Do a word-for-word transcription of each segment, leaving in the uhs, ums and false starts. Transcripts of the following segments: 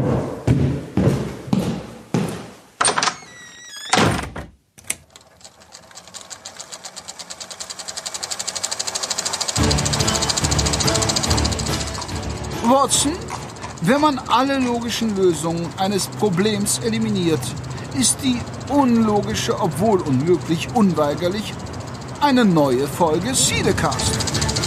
Watson, wenn man alle logischen Lösungen eines Problems eliminiert, ist die unlogische, obwohl unmöglich, unweigerlich eine neue Folge Cinecast.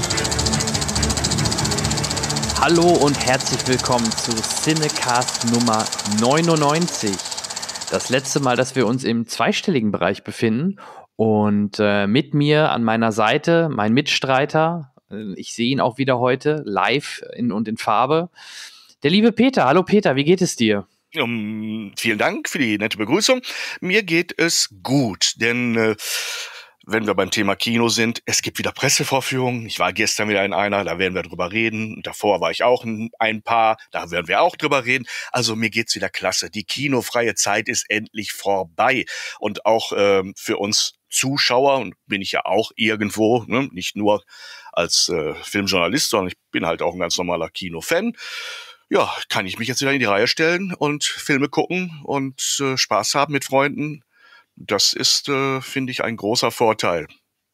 Hallo und herzlich willkommen zu Cinecast Nummer neunundneunzig. Das letzte Mal, dass wir uns im zweistelligen Bereich befinden. Und äh, mit mir an meiner Seite mein Mitstreiter, äh, ich sehe ihn auch wieder heute, live in, und in Farbe, der liebe Peter. Hallo Peter, wie geht es dir? Um, vielen Dank für die nette Begrüßung. Mir geht es gut, denn äh, wenn wir beim Thema Kino sind, es gibt wieder Pressevorführungen. Ich war gestern wieder in einer, da werden wir drüber reden. Davor war ich auch in ein paar, da werden wir auch drüber reden. Also mir geht's wieder klasse. Die kinofreie Zeit ist endlich vorbei. Und auch ähm, für uns Zuschauer, und bin ich ja auch irgendwo, ne, nicht nur als äh, Filmjournalist, sondern ich bin halt auch ein ganz normaler Kinofan. Ja, kann ich mich jetzt wieder in die Reihe stellen und Filme gucken und äh, Spaß haben mit Freunden. Das ist, äh, finde ich, ein großer Vorteil.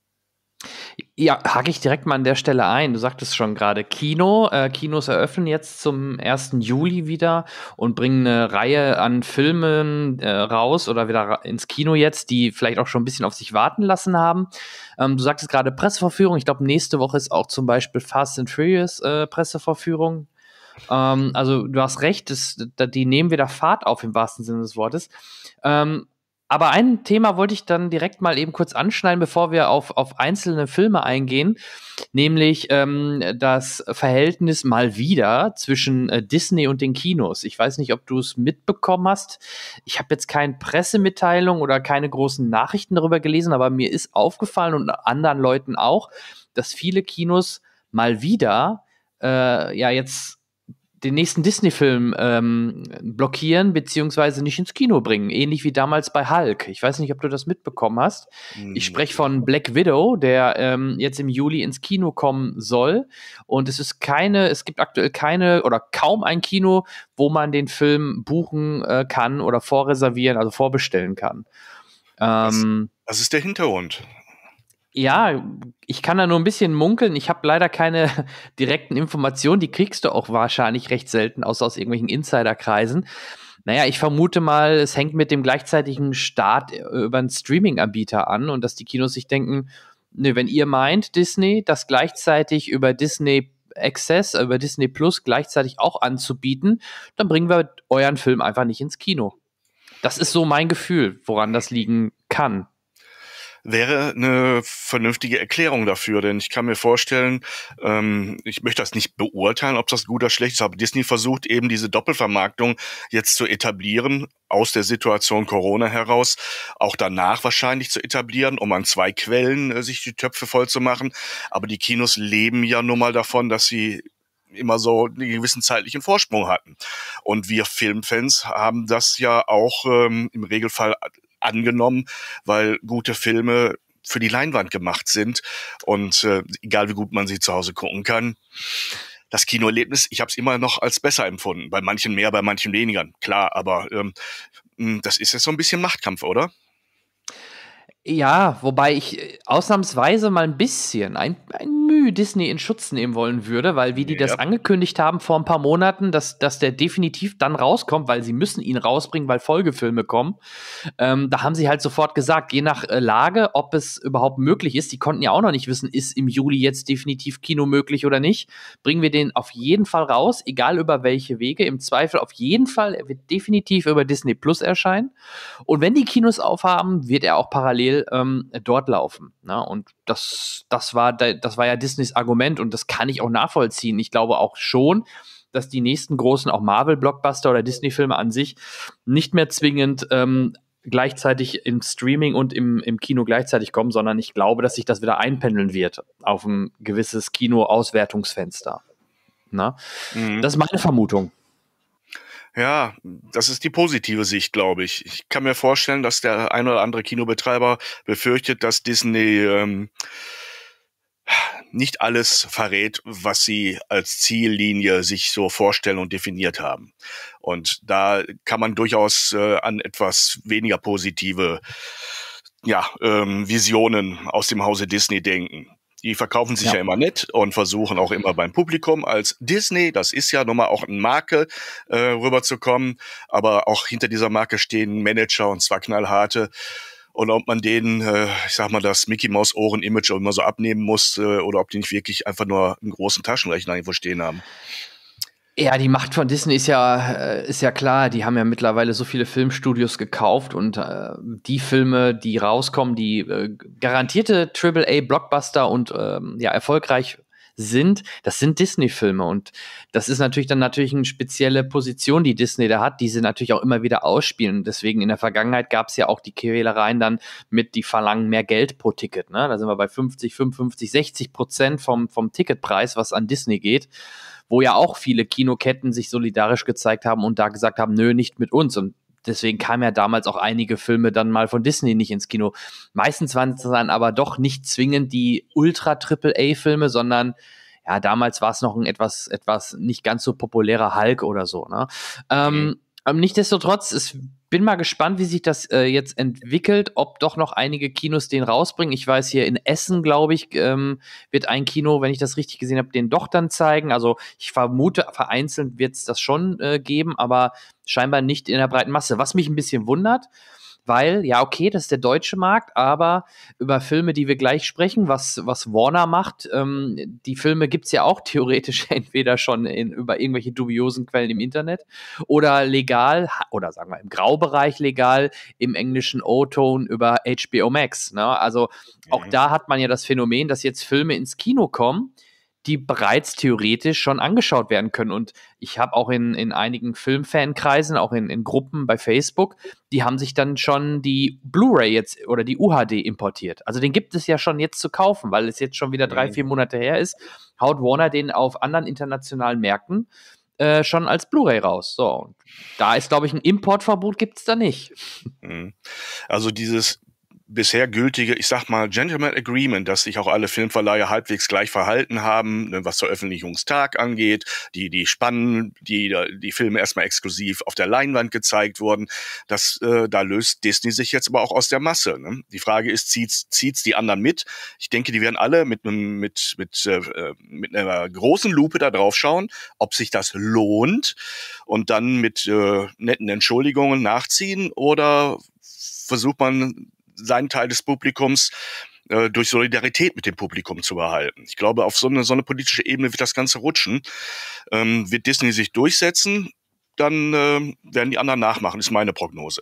Ja, hake ich direkt mal an der Stelle ein. Du sagtest schon gerade Kino. Äh, Kinos eröffnen jetzt zum ersten Juli wieder und bringen eine Reihe an Filmen äh, raus oder wieder ra- ins Kino jetzt, die vielleicht auch schon ein bisschen auf sich warten lassen haben. Ähm, du sagtest gerade Pressevorführung. Ich glaube, nächste Woche ist auch zum Beispiel Fast and Furious äh, Pressevorführung. Ähm, also du hast recht, das, die nehmen wieder Fahrt auf im wahrsten Sinne des Wortes. Ähm, aber ein Thema wollte ich dann direkt mal eben kurz anschneiden, bevor wir auf, auf einzelne Filme eingehen, nämlich ähm, das Verhältnis mal wieder zwischen äh, Disney und den Kinos. Ich weiß nicht, ob du es mitbekommen hast. Ich habe jetzt keine Pressemitteilung oder keine großen Nachrichten darüber gelesen, aber mir ist aufgefallen und anderen Leuten auch, dass viele Kinos mal wieder äh, ja jetzt den nächsten Disney-Film ähm, blockieren beziehungsweise nicht ins Kino bringen. Ähnlich wie damals bei Hulk. Ich weiß nicht, ob du das mitbekommen hast. Ich spreche von Black Widow, der ähm, jetzt im Juli ins Kino kommen soll. Und es ist keine, es gibt aktuell keine oder kaum ein Kino, wo man den Film buchen äh, kann oder vorreservieren, also vorbestellen kann. Ähm, Das, das ist der Hintergrund. Ja, ich kann da nur ein bisschen munkeln. Ich habe leider keine direkten Informationen. Die kriegst du auch wahrscheinlich recht selten, außer aus irgendwelchen Insiderkreisen. Naja, ich vermute mal, es hängt mit dem gleichzeitigen Start über einen Streaming-Anbieter an und dass die Kinos sich denken, ne, wenn ihr meint, Disney, das gleichzeitig über Disney Access, über Disney Plus gleichzeitig auch anzubieten, dann bringen wir euren Film einfach nicht ins Kino. Das ist so mein Gefühl, woran das liegen kann. Wäre eine vernünftige Erklärung dafür, denn ich kann mir vorstellen, ähm, ich möchte das nicht beurteilen, ob das gut oder schlecht ist, aber Disney versucht eben diese Doppelvermarktung jetzt zu etablieren, aus der Situation Corona heraus, auch danach wahrscheinlich zu etablieren, um an zwei Quellen äh, sich die Töpfe voll zu machen. Aber die Kinos leben ja nun mal davon, dass sie immer so einen gewissen zeitlichen Vorsprung hatten. Und wir Filmfans haben das ja auch ähm, im Regelfall angenommen, weil gute Filme für die Leinwand gemacht sind und äh, egal wie gut man sie zu Hause gucken kann, das Kinoerlebnis, ich habe es immer noch als besser empfunden. Bei manchen mehr, bei manchen weniger, klar, aber ähm, das ist jetzt so ein bisschen Machtkampf, oder? Ja, wobei ich ausnahmsweise mal ein bisschen, ein, ein Mühe Disney in Schutz nehmen wollen würde, weil wie die Ja. das angekündigt haben vor ein paar Monaten, dass, dass der definitiv dann rauskommt, weil sie müssen ihn rausbringen, weil Folgefilme kommen. Ähm, da haben sie halt sofort gesagt, je nach äh, Lage, ob es überhaupt möglich ist, die konnten ja auch noch nicht wissen, ist im Juli jetzt definitiv Kino möglich oder nicht, bringen wir den auf jeden Fall raus, egal über welche Wege, im Zweifel auf jeden Fall, er wird definitiv über Disney Plus erscheinen. Und wenn die Kinos aufhaben, wird er auch parallel ähm, dort laufen. Ne? Und das, das, war, das war ja Disneys Argument und das kann ich auch nachvollziehen. Ich glaube auch schon, dass die nächsten großen, auch Marvel-Blockbuster oder Disney-Filme an sich, nicht mehr zwingend ähm, gleichzeitig im Streaming und im, im Kino gleichzeitig kommen, sondern ich glaube, dass sich das wieder einpendeln wird auf ein gewisses Kino-Auswertungsfenster. Ne? Mhm. Das ist meine Vermutung. Ja, das ist die positive Sicht, glaube ich. Ich kann mir vorstellen, dass der ein oder andere Kinobetreiber befürchtet, dass Disney ähm, nicht alles verrät, was sie als Ziellinie sich so vorstellen und definiert haben. Und da kann man durchaus äh, an etwas weniger positive ja, ähm, Visionen aus dem Hause Disney denken. Die verkaufen sich ja. ja immer nett und versuchen auch immer beim Publikum als Disney, das ist ja nun mal auch eine Marke, äh, rüberzukommen. Aber auch hinter dieser Marke stehen Manager, und zwar knallharte. Und ob man denen, äh, ich sag mal, das Mickey-Maus-Ohren-Image immer so abnehmen muss äh, oder ob die nicht wirklich einfach nur einen großen Taschenrechner irgendwo stehen haben. Ja, die Macht von Disney ist ja, äh, ist ja klar. Die haben ja mittlerweile so viele Filmstudios gekauft und äh, die Filme, die rauskommen, die äh, garantierte Triple A Blockbuster und ähm, ja erfolgreich sind, das sind Disney-Filme. Und das ist natürlich dann natürlich eine spezielle Position, die Disney da hat, die sie natürlich auch immer wieder ausspielen. Deswegen in der Vergangenheit gab es ja auch die Quälereien dann mit, die verlangen mehr Geld pro Ticket. Ne? Da sind wir bei fünfzig, fünfundfünfzig, sechzig Prozent vom, vom Ticketpreis, was an Disney geht, wo ja auch viele Kinoketten sich solidarisch gezeigt haben und da gesagt haben, nö, nicht mit uns. Und deswegen kamen ja damals auch einige Filme dann mal von Disney nicht ins Kino. Meistens waren es dann aber doch nicht zwingend die Ultra-Triple-A-Filme, sondern ja, damals war es noch ein etwas, etwas nicht ganz so populärer Hulk oder so. Ne? Ähm, mhm. Nichtsdestotrotz, ich bin mal gespannt, wie sich das äh, jetzt entwickelt, ob doch noch einige Kinos den rausbringen. Ich weiß, hier in Essen, glaube ich, ähm, wird ein Kino, wenn ich das richtig gesehen habe, den doch dann zeigen. Also ich vermute, vereinzelt wird es das schon äh, geben, aber scheinbar nicht in der breiten Masse. Was mich ein bisschen wundert, weil, ja, okay, das ist der deutsche Markt, aber über Filme, die wir gleich sprechen, was, was Warner macht, ähm, die Filme gibt's ja auch theoretisch entweder schon in, über irgendwelche dubiosen Quellen im Internet oder legal, oder sagen wir im Graubereich legal, im englischen O-Ton über H B O Max. Ne? Also auch mhm. da hat man ja das Phänomen, dass jetzt Filme ins Kino kommen, die bereits theoretisch schon angeschaut werden können. Und ich habe auch in, in einigen Filmfankreisen, auch in, in Gruppen bei Facebook, die haben sich dann schon die Blu-ray jetzt oder die U H D importiert. Also den gibt es ja schon jetzt zu kaufen, weil es jetzt schon wieder drei, vier Monate her ist, haut Warner den auf anderen internationalen Märkten äh, schon als Blu-ray raus. So, und da ist, glaube ich, ein Importverbot gibt es da nicht. Also dieses bisher gültige, ich sag mal, Gentleman Agreement, dass sich auch alle Filmverleiher halbwegs gleich verhalten haben, was Veröffentlichungstag angeht, die die Spannen, die die Filme erstmal exklusiv auf der Leinwand gezeigt wurden, das äh, da löst Disney sich jetzt aber auch aus der Masse. Ne? Die Frage ist, zieht's zieht's die anderen mit? Ich denke, die werden alle mit einem mit mit äh, mit einer großen Lupe da drauf schauen, ob sich das lohnt und dann mit äh, netten Entschuldigungen nachziehen oder versucht man seinen Teil des Publikums äh, durch Solidarität mit dem Publikum zu behalten. Ich glaube, auf so eine, so eine politische Ebene wird das Ganze rutschen. Ähm, wird Disney sich durchsetzen, dann äh, werden die anderen nachmachen, ist meine Prognose.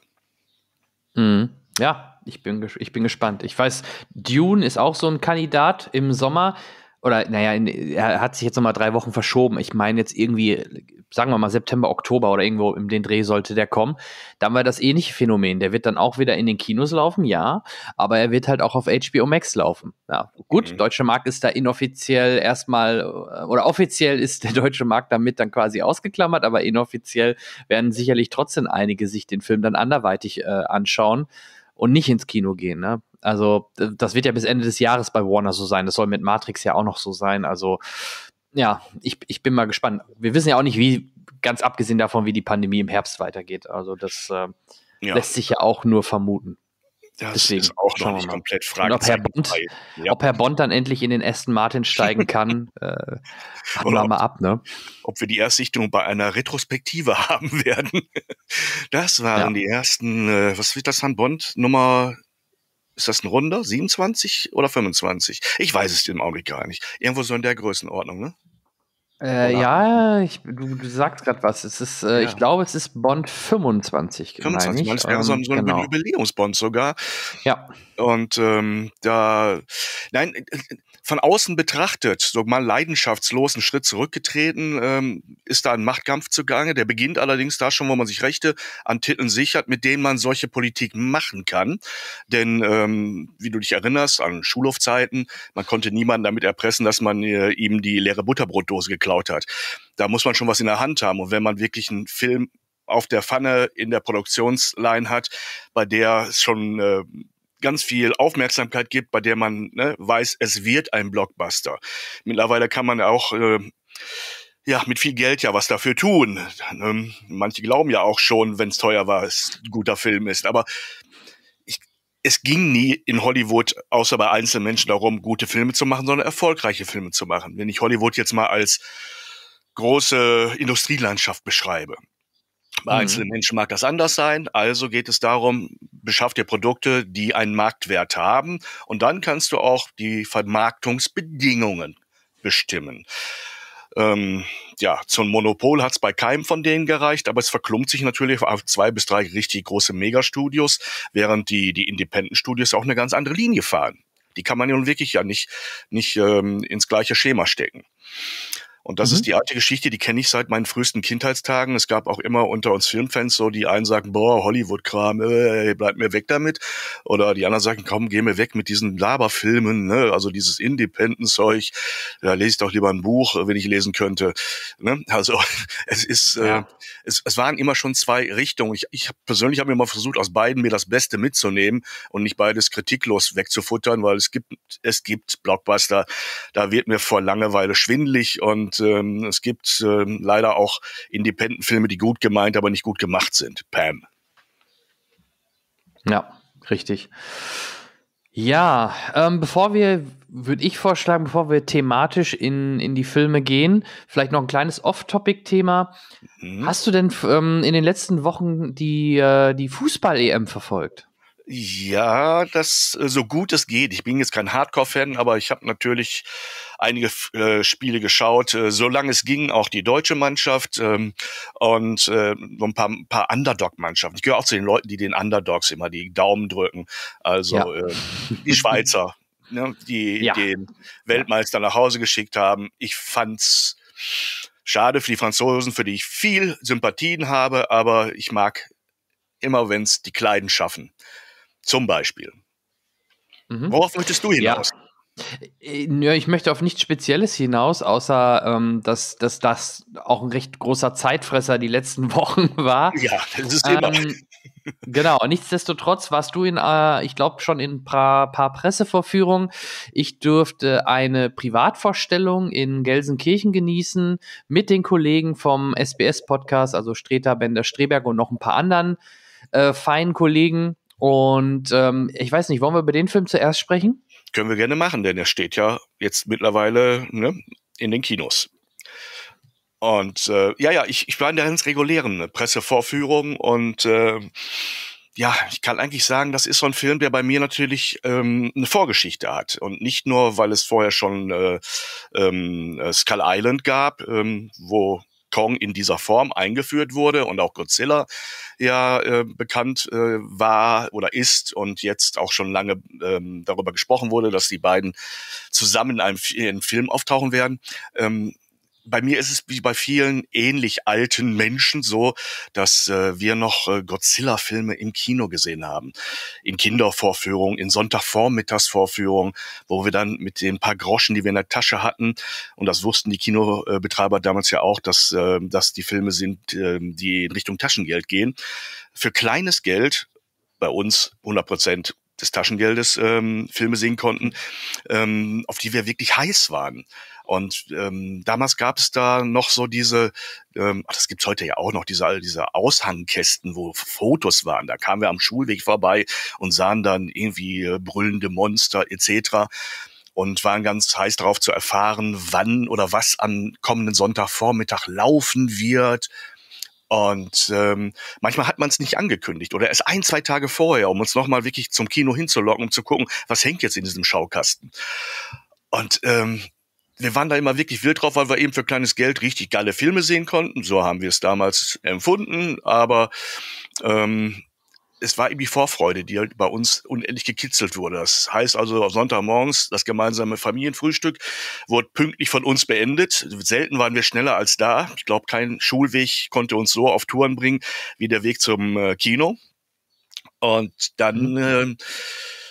Mhm. Ja, ich bin, ges- ich bin gespannt. Ich weiß, Dune ist auch so ein Kandidat im Sommer. Oder, naja, in, er hat sich jetzt nochmal drei Wochen verschoben. Ich meine jetzt irgendwie, sagen wir mal September, Oktober oder irgendwo in den Dreh sollte der kommen. Da haben wir das ähnliche Phänomen. Der wird dann auch wieder in den Kinos laufen, ja, aber er wird halt auch auf H B O Max laufen. Ja, gut, mhm. Deutsche Markt ist da inoffiziell erstmal, oder offiziell ist der deutsche Markt damit dann quasi ausgeklammert, aber inoffiziell werden sicherlich trotzdem einige sich den Film dann anderweitig äh, anschauen und nicht ins Kino gehen, ne? Also, das wird ja bis Ende des Jahres bei Warner so sein. Das soll mit Matrix ja auch noch so sein. Also, ja, ich, ich bin mal gespannt. Wir wissen ja auch nicht, wie, ganz abgesehen davon, wie die Pandemie im Herbst weitergeht. Also, das äh, ja. lässt sich ja auch nur vermuten. Das Deswegen, ist auch noch nicht komplett fraglich. Ob Herr Bond, ja. ob Herr Bond dann endlich in den Aston Martin steigen kann, äh, warten wir mal ab, ne? Ob wir die Erstsichtung bei einer Retrospektive haben werden. Das waren ja. die ersten, äh, was wird das dann, Bond? Nummer, ist das ein Runder? siebenundzwanzig oder fünfundzwanzig? Ich weiß es im Augenblick gar nicht. Irgendwo so in der Größenordnung, ne? Äh, ja, ich, du, du sagst gerade was. Es ist, äh, ja. Ich glaube, es ist Bond fünfundzwanzig. fünfundzwanzig, das wäre ähm, so ein, so ein genau. Jubiläumsbond sogar. Ja. Und ähm, da, nein, von außen betrachtet, so mal leidenschaftslos einen Schritt zurückgetreten, ähm, ist da ein Machtkampf zugange. Der beginnt allerdings da schon, wo man sich Rechte an Titeln sichert, mit denen man solche Politik machen kann. Denn, ähm, wie du dich erinnerst, an Schulhofzeiten, man konnte niemanden damit erpressen, dass man äh, ihm die leere Butterbrotdose geklaut hat. Da muss man schon was in der Hand haben. Und wenn man wirklich einen Film auf der Pfanne in der Produktionsline hat, bei der es schon äh, ganz viel Aufmerksamkeit gibt, bei der man ne, weiß, es wird ein Blockbuster. Mittlerweile kann man auch äh, ja mit viel Geld ja was dafür tun. Ähm, manche glauben ja auch schon, wenn es teuer war, es ein guter Film ist. Aber ich, es ging nie in Hollywood, außer bei einzelnen Menschen, darum, gute Filme zu machen, sondern erfolgreiche Filme zu machen. Wenn ich Hollywood jetzt mal als große Industrielandschaft beschreibe. Bei mhm. einzelnen Menschen mag das anders sein. Also geht es darum, beschaff dir Produkte, die einen Marktwert haben. Und dann kannst du auch die Vermarktungsbedingungen bestimmen. Ähm, ja, zum Monopol hat es bei keinem von denen gereicht, aber es verklumpt sich natürlich auf zwei bis drei richtig große Megastudios, während die, die Independent-Studios auch eine ganz andere Linie fahren. Die kann man ja nun wirklich ja nicht, nicht ähm, ins gleiche Schema stecken. Und das mhm. ist die alte Geschichte, die kenne ich seit meinen frühesten Kindheitstagen. Es gab auch immer unter uns Filmfans so, die einen sagen, boah, Hollywood-Kram, äh, bleib mir weg damit. Oder die anderen sagen, komm, geh mir weg mit diesen Laberfilmen, ne? Also dieses Independent-Zeug. Da lese ich doch lieber ein Buch, wenn ich lesen könnte. Ne? Also es ist, ja. äh, es, es waren immer schon zwei Richtungen. Ich, ich hab, persönlich habe mir mal versucht, aus beiden mir das Beste mitzunehmen und nicht beides kritiklos wegzufuttern, weil es gibt, es gibt Blockbuster, da wird mir vor Langeweile schwindelig und ähm, es gibt ähm, leider auch Independent-Filme, die gut gemeint, aber nicht gut gemacht sind. Pam. Ja, richtig. Ja, ähm, bevor wir, würde ich vorschlagen, bevor wir thematisch in, in die Filme gehen, vielleicht noch ein kleines Off-Topic-Thema. Mhm. Hast du denn ähm, in den letzten Wochen die, äh, die Fußball-E M verfolgt? Ja, das äh, so gut es geht. Ich bin jetzt kein Hardcore-Fan, aber ich habe natürlich einige äh, Spiele geschaut, äh, solange es ging, auch die deutsche Mannschaft ähm, und äh, so ein paar, ein paar Underdog-Mannschaften. Ich gehöre auch zu den Leuten, die den Underdogs immer die Daumen drücken. Also ja. äh, die Schweizer, ne, die ja. den Weltmeister nach Hause geschickt haben. Ich fand's schade für die Franzosen, für die ich viel Sympathien habe, aber ich mag immer, wenn es die Kleinen schaffen. Zum Beispiel. Mhm. Worauf möchtest du hinaus? Ja. Ich möchte auf nichts Spezielles hinaus, außer ähm, dass, dass das auch ein recht großer Zeitfresser die letzten Wochen war. Ja, das ist immer. Ähm, genau, nichtsdestotrotz warst du in, äh, ich glaube, schon in ein paar, paar Pressevorführungen. Ich durfte eine Privatvorstellung in Gelsenkirchen genießen mit den Kollegen vom S B S-Podcast, also Streter, Bender, Streberg und noch ein paar anderen äh, feinen Kollegen. Und ähm, ich weiß nicht, wollen wir über den Film zuerst sprechen? Können wir gerne machen, denn er steht ja jetzt mittlerweile ne, in den Kinos. Und äh, ja, ja, ich, ich war in der ganz regulären Pressevorführung und äh, ja, ich kann eigentlich sagen, das ist so ein Film, der bei mir natürlich ähm, eine Vorgeschichte hat. Und nicht nur, weil es vorher schon äh, ähm, Skull Island gab, ähm, wo Kong in dieser Form eingeführt wurde und auch Godzilla ja äh, bekannt äh, war oder ist und jetzt auch schon lange ähm, darüber gesprochen wurde, dass die beiden zusammen in einem, in einem Film auftauchen werden. Ähm, Bei mir ist es wie bei vielen ähnlich alten Menschen so, dass äh, wir noch äh, Godzilla-Filme im Kino gesehen haben. In Kindervorführungen, in Sonntagvormittagsvorführungen, wo wir dann mit den paar Groschen, die wir in der Tasche hatten, und das wussten die Kinobetreiber damals ja auch, dass, äh, dass die Filme sind, äh, die in Richtung Taschengeld gehen. Für kleines Geld, bei uns hundert Prozent des Taschengeldes, ähm, Filme sehen konnten, ähm, auf die wir wirklich heiß waren. Und ähm, damals gab es da noch so diese, ähm, ach, das gibt's heute ja auch noch, diese, diese Aushangkästen, wo Fotos waren. Da kamen wir am Schulweg vorbei und sahen dann irgendwie äh, brüllende Monster et cetera und waren ganz heiß darauf zu erfahren, wann oder was am kommenden Sonntagvormittag laufen wird. Und ähm, manchmal hat man es nicht angekündigt oder erst ein, zwei Tage vorher, um uns nochmal wirklich zum Kino hinzulocken, um zu gucken, was hängt jetzt in diesem Schaukasten. Und ähm, wir waren da immer wirklich wild drauf, weil wir eben für kleines Geld richtig geile Filme sehen konnten. So haben wir es damals empfunden. Aber ähm, es war eben die Vorfreude, die halt bei uns unendlich gekitzelt wurde. Das heißt also, Sonntagmorgens das gemeinsame Familienfrühstück wurde pünktlich von uns beendet. Selten waren wir schneller als da. Ich glaube, kein Schulweg konnte uns so auf Touren bringen wie der Weg zum äh, Kino. Und dann... Mhm. Äh,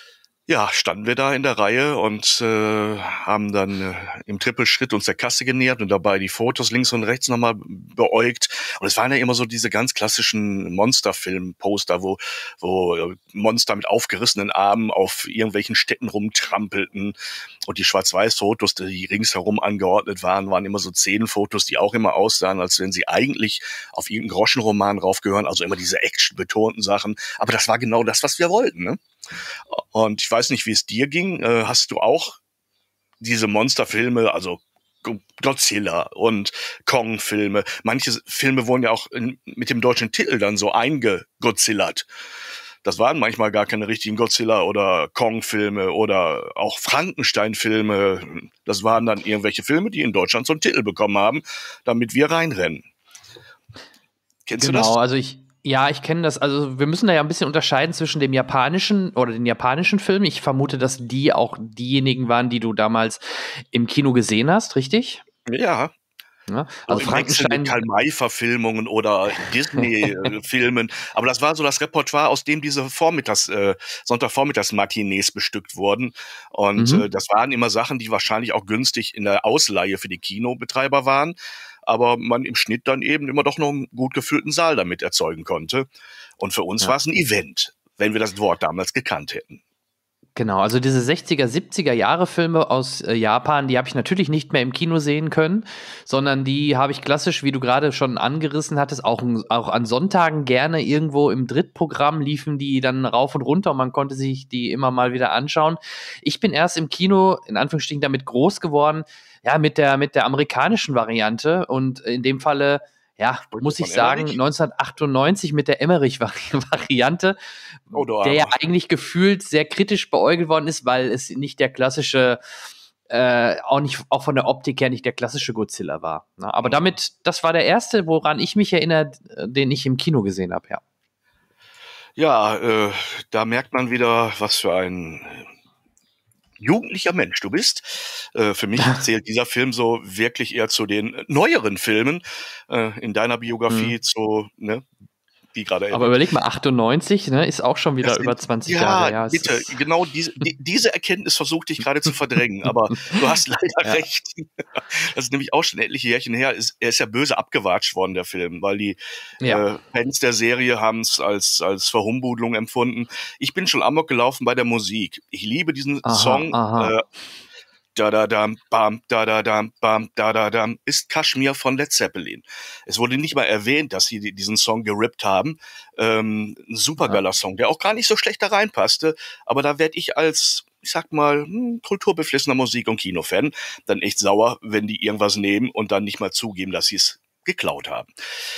Ja, standen wir da in der Reihe und äh, haben dann äh, im Trippelschritt uns der Kasse genähert und dabei die Fotos links und rechts nochmal beäugt. Und es waren ja immer so diese ganz klassischen Monsterfilm-Poster, wo, wo Monster mit aufgerissenen Armen auf irgendwelchen Städten rumtrampelten. Und die Schwarz-Weiß-Fotos, die ringsherum angeordnet waren, waren immer so Szenenfotos, die auch immer aussahen, als wenn sie eigentlich auf irgendeinen Groschenroman raufgehören. Also immer diese actionbetonten Sachen. Aber das war genau das, was wir wollten, ne? Und ich weiß nicht, wie es dir ging. Äh, hast du auch diese Monsterfilme, also Godzilla und Kong-Filme? Manche Filme wurden ja auch in, mit dem deutschen Titel dann so eingegodzillert. Das waren manchmal gar keine richtigen Godzilla- oder Kong-Filme oder auch Frankenstein-Filme. Das waren dann irgendwelche Filme, die in Deutschland so einen Titel bekommen haben, damit wir reinrennen. Kennst genau, du das? also ich Ja, ich kenne das. Also wir müssen da ja ein bisschen unterscheiden zwischen dem japanischen oder den japanischen Filmen. Ich vermute, dass die auch diejenigen waren, die du damals im Kino gesehen hast, richtig? Ja. Ja, Also also Frankenstein. Karl-May-Verfilmungen oder Disney-Filmen. Aber das war so das Repertoire, aus dem diese Vormittags, äh, Sonntagvormittags-Matinees bestückt wurden. Und Mhm. äh, das waren immer Sachen, die wahrscheinlich auch günstig in der Ausleihe für die Kinobetreiber waren. Aber man im Schnitt dann eben immer doch noch einen gut gefüllten Saal damit erzeugen konnte. Und für uns Ja. war es ein Event, wenn wir das Wort damals gekannt hätten. Genau, also diese sechziger, siebziger Jahre Filme aus äh, Japan, die habe ich natürlich nicht mehr im Kino sehen können, sondern die habe ich klassisch, wie du gerade schon angerissen hattest, auch, auch an Sonntagen gerne irgendwo im Drittprogramm liefen die dann rauf und runter und man konnte sich die immer mal wieder anschauen. Ich bin erst im Kino, in Anführungsstrichen, damit groß geworden, ja, mit der, mit der amerikanischen Variante und in dem Falle, ja, muss ich Von sagen, Emmerich? neunzehnhundertachtundneunzig mit der Emmerich-Variante, Oh, du der ja Armer. eigentlich gefühlt sehr kritisch beäugelt worden ist, weil es nicht der klassische, äh, auch nicht, auch von der Optik her nicht der klassische Godzilla war. Ne? Aber Mhm. damit, das war der erste, woran ich mich erinnere, den ich im Kino gesehen habe, ja. Ja, äh, da merkt man wieder, was für ein jugendlicher Mensch du bist. Äh, für mich zählt dieser Film so wirklich eher zu den neueren Filmen äh, in deiner Biografie, Mhm. zu, ne, wie gerade Aber überleg mal, achtundneunzig, ne, ist auch schon wieder Das sind- über zwanzig ja, Jahre. Ja, es bitte, ist- genau diese, die, diese Erkenntnis versuchte ich gerade zu verdrängen, aber du hast leider Ja. recht. Das ist nämlich auch schon etliche Jährchen her. Ist, er ist ja böse abgewatscht worden, der Film, weil die Ja. äh, Fans der Serie haben es als, als Verhumbudlung empfunden. Ich bin schon amok gelaufen bei der Musik. Ich liebe diesen Aha, Song. aha. Äh, da da dam bam da da dam bam da da dam ist Kashmir von Led Zeppelin. Es wurde nicht mal erwähnt, dass sie diesen Song gerippt haben. Ähm, ein supergeiler Song, der auch gar nicht so schlecht da reinpasste, aber da werde ich als, ich sag mal, hm, kulturbeflissener Musik- und Kinofan dann echt sauer, wenn die irgendwas nehmen und dann nicht mal zugeben, dass sie es geklaut haben.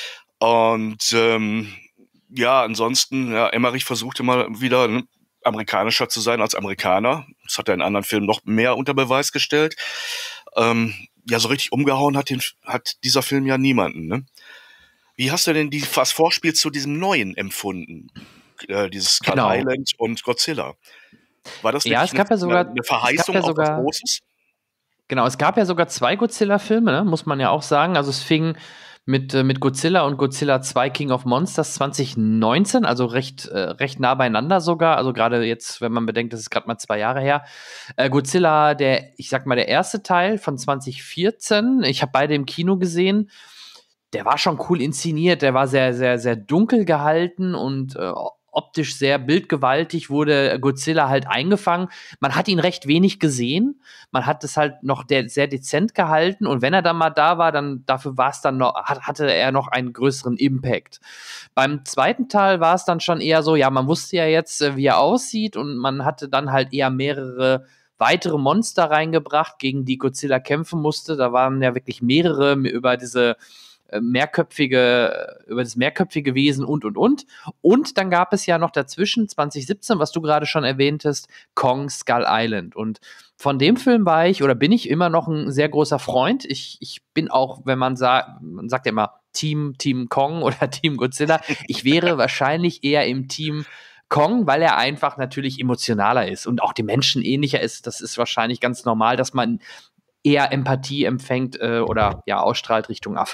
Und ähm, ja, ansonsten, ja, Emmerich versuchte mal wieder, ne, amerikanischer zu sein als Amerikaner. Das hat er in anderen Filmen noch mehr unter Beweis gestellt. Ähm, ja, so richtig umgehauen hat, den, hat dieser Film ja niemanden. Ne? Wie hast du denn die, das Vorspiel zu diesem Neuen empfunden? Äh, dieses Skull Genau. Island und Godzilla. War das Ja, wirklich es gab ja eine, sogar- eine es gab Verheißung ja auf was sogar- Großes? Genau, es gab ja sogar zwei Godzilla-Filme, ne? Muss man ja auch sagen. Also es fing mit, äh, mit Godzilla und Godzilla zwei King of Monsters zwanzig neunzehn, also recht, äh, recht nah beieinander sogar. Also gerade jetzt, wenn man bedenkt, das ist gerade mal zwei Jahre her. Äh, Godzilla, der, ich sag mal, der erste Teil von zwanzig vierzehn. Ich habe beide im Kino gesehen. Der war schon cool inszeniert, der war sehr, sehr, sehr dunkel gehalten und äh, optisch sehr bildgewaltig wurde Godzilla halt eingefangen. Man hat ihn recht wenig gesehen, man hat es halt noch de- sehr dezent gehalten und wenn er dann mal da war, dann dafür war es dann noch, hat, hatte er noch einen größeren Impact. Beim zweiten Teil war es dann schon eher so, ja, man wusste ja jetzt, äh, wie er aussieht und man hatte dann halt eher mehrere weitere Monster reingebracht, gegen die Godzilla kämpfen musste. Da waren ja wirklich mehrere über diese mehrköpfige, über das mehrköpfige Wesen und, und, und. Und dann gab es ja noch dazwischen zwanzig siebzehn, was du gerade schon erwähntest, Kong Skull Island. Und von dem Film war ich oder bin ich immer noch ein sehr großer Freund. Ich, ich bin auch, wenn man sagt, man sagt ja immer Team, Team Kong oder Team Godzilla, ich wäre wahrscheinlich eher im Team Kong, weil er einfach natürlich emotionaler ist und auch dem Menschen ähnlicher ist. Das ist wahrscheinlich ganz normal, dass man eher Empathie empfängt äh, oder ja ausstrahlt Richtung Affe.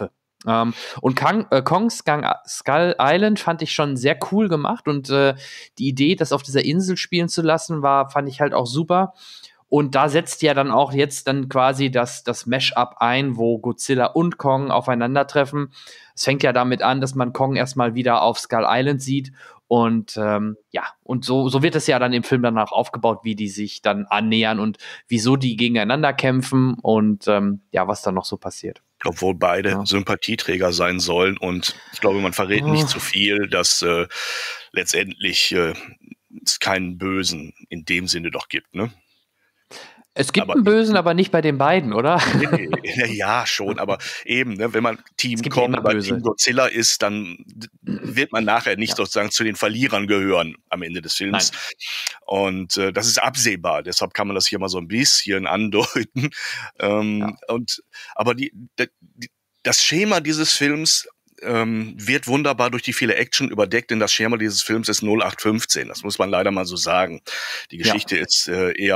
Ähm, und Kang, äh, Kong Skull Island fand ich schon sehr cool gemacht und äh, die Idee, das auf dieser Insel spielen zu lassen, war, fand ich halt auch super. Und da setzt ja dann auch jetzt dann quasi das, das Mash-up ein, wo Godzilla und Kong aufeinandertreffen. Es fängt ja damit an, dass man Kong erstmal wieder auf Skull Island sieht. Und ähm, ja, und so, so wird es ja dann im Film danach aufgebaut, wie die sich dann annähern und wieso die gegeneinander kämpfen und ähm, ja, was dann noch so passiert. Obwohl beide ja. Sympathieträger sein sollen. Und ich glaube, man verrät oh. nicht zu viel, dass äh, letztendlich äh, es keinen Bösen in dem Sinne doch gibt, ne? Es gibt aber einen Bösen, aber nicht bei den beiden, oder? Nee, nee, ja, schon, aber eben, ne, wenn man Team Kong oder Team Godzilla ist, dann wird man nachher nicht ja. sozusagen zu den Verlierern gehören am Ende des Films. Nein. Und äh, das ist absehbar, deshalb kann man das hier mal so ein bisschen andeuten. Ähm, ja. und, aber die, die, das Schema dieses Films ähm, wird wunderbar durch die viele Action überdeckt, denn das Schema dieses Films ist null acht fünfzehn, das muss man leider mal so sagen. Die Geschichte ja. ist äh, eher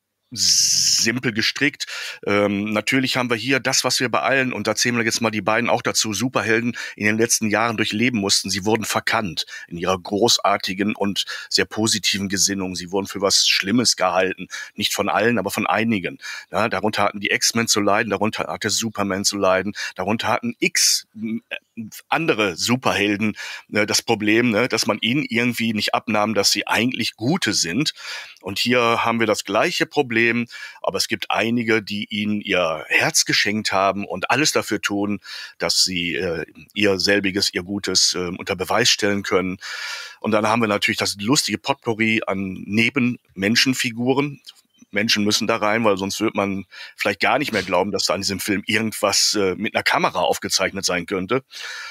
simpel gestrickt. Ähm, natürlich haben wir hier das, was wir bei allen, und da zählen wir jetzt mal die beiden auch dazu, Superhelden in den letzten Jahren durchleben mussten. Sie wurden verkannt in ihrer großartigen und sehr positiven Gesinnung. Sie wurden für was Schlimmes gehalten. Nicht von allen, aber von einigen. Ja, darunter hatten die X-Men zu leiden, darunter hatte Superman zu leiden, darunter hatten X andere Superhelden äh, das Problem, ne, dass man ihnen irgendwie nicht abnahm, dass sie eigentlich Gute sind. Und hier haben wir das gleiche Problem, aber es gibt einige, die ihnen ihr Herz geschenkt haben und alles dafür tun, dass sie äh, ihr selbiges, ihr Gutes äh, unter Beweis stellen können. Und dann haben wir natürlich das lustige Potpourri an Nebenmenschenfiguren. Menschen müssen da rein, weil sonst wird man vielleicht gar nicht mehr glauben, dass da an diesem Film irgendwas äh, mit einer Kamera aufgezeichnet sein könnte.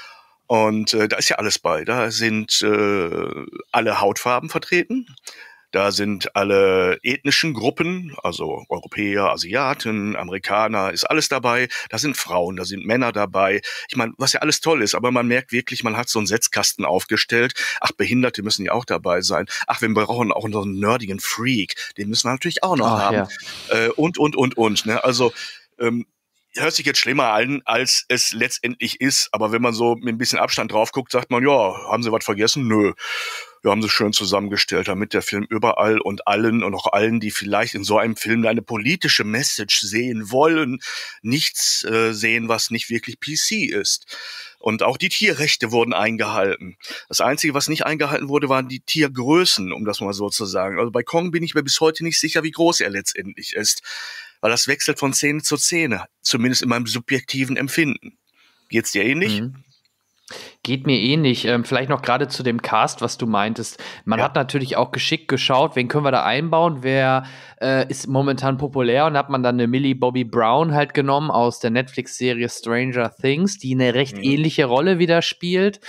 Und äh, da ist ja alles bei. Da sind äh, alle Hautfarben vertreten. Da sind alle ethnischen Gruppen, also Europäer, Asiaten, Amerikaner, ist alles dabei. Da sind Frauen, da sind Männer dabei. Ich meine, was ja alles toll ist, aber man merkt wirklich, man hat so einen Setzkasten aufgestellt. Ach, Behinderte müssen ja auch dabei sein. Ach, wir brauchen auch noch einen nerdigen Freak. Den müssen wir natürlich auch noch Ach, haben. Ja. Äh, und, und, und, und. Ne? Also, ähm, hört sich jetzt schlimmer an, als es letztendlich ist. Aber wenn man so mit ein bisschen Abstand drauf guckt, sagt man, ja, haben sie was vergessen? Nö. Wir haben sie schön zusammengestellt, damit der Film überall und allen und auch allen, die vielleicht in so einem Film eine politische Message sehen wollen, nichts äh, sehen, was nicht wirklich P C ist. Und auch die Tierrechte wurden eingehalten. Das Einzige, was nicht eingehalten wurde, waren die Tiergrößen, um das mal so zu sagen. Also bei Kong bin ich mir bis heute nicht sicher, wie groß er letztendlich ist. Weil das wechselt von Szene zu Szene, zumindest in meinem subjektiven Empfinden. Geht's dir ähnlich? Mhm. Geht mir ähnlich. Ähm, vielleicht noch gerade zu dem Cast, was du meintest. Man ja. hat natürlich auch geschickt geschaut, wen können wir da einbauen, wer äh, ist momentan populär, und hat man dann eine Millie Bobby Brown halt genommen aus der Netflix-Serie Stranger Things, die eine recht mhm. ähnliche Rolle wieder spielt.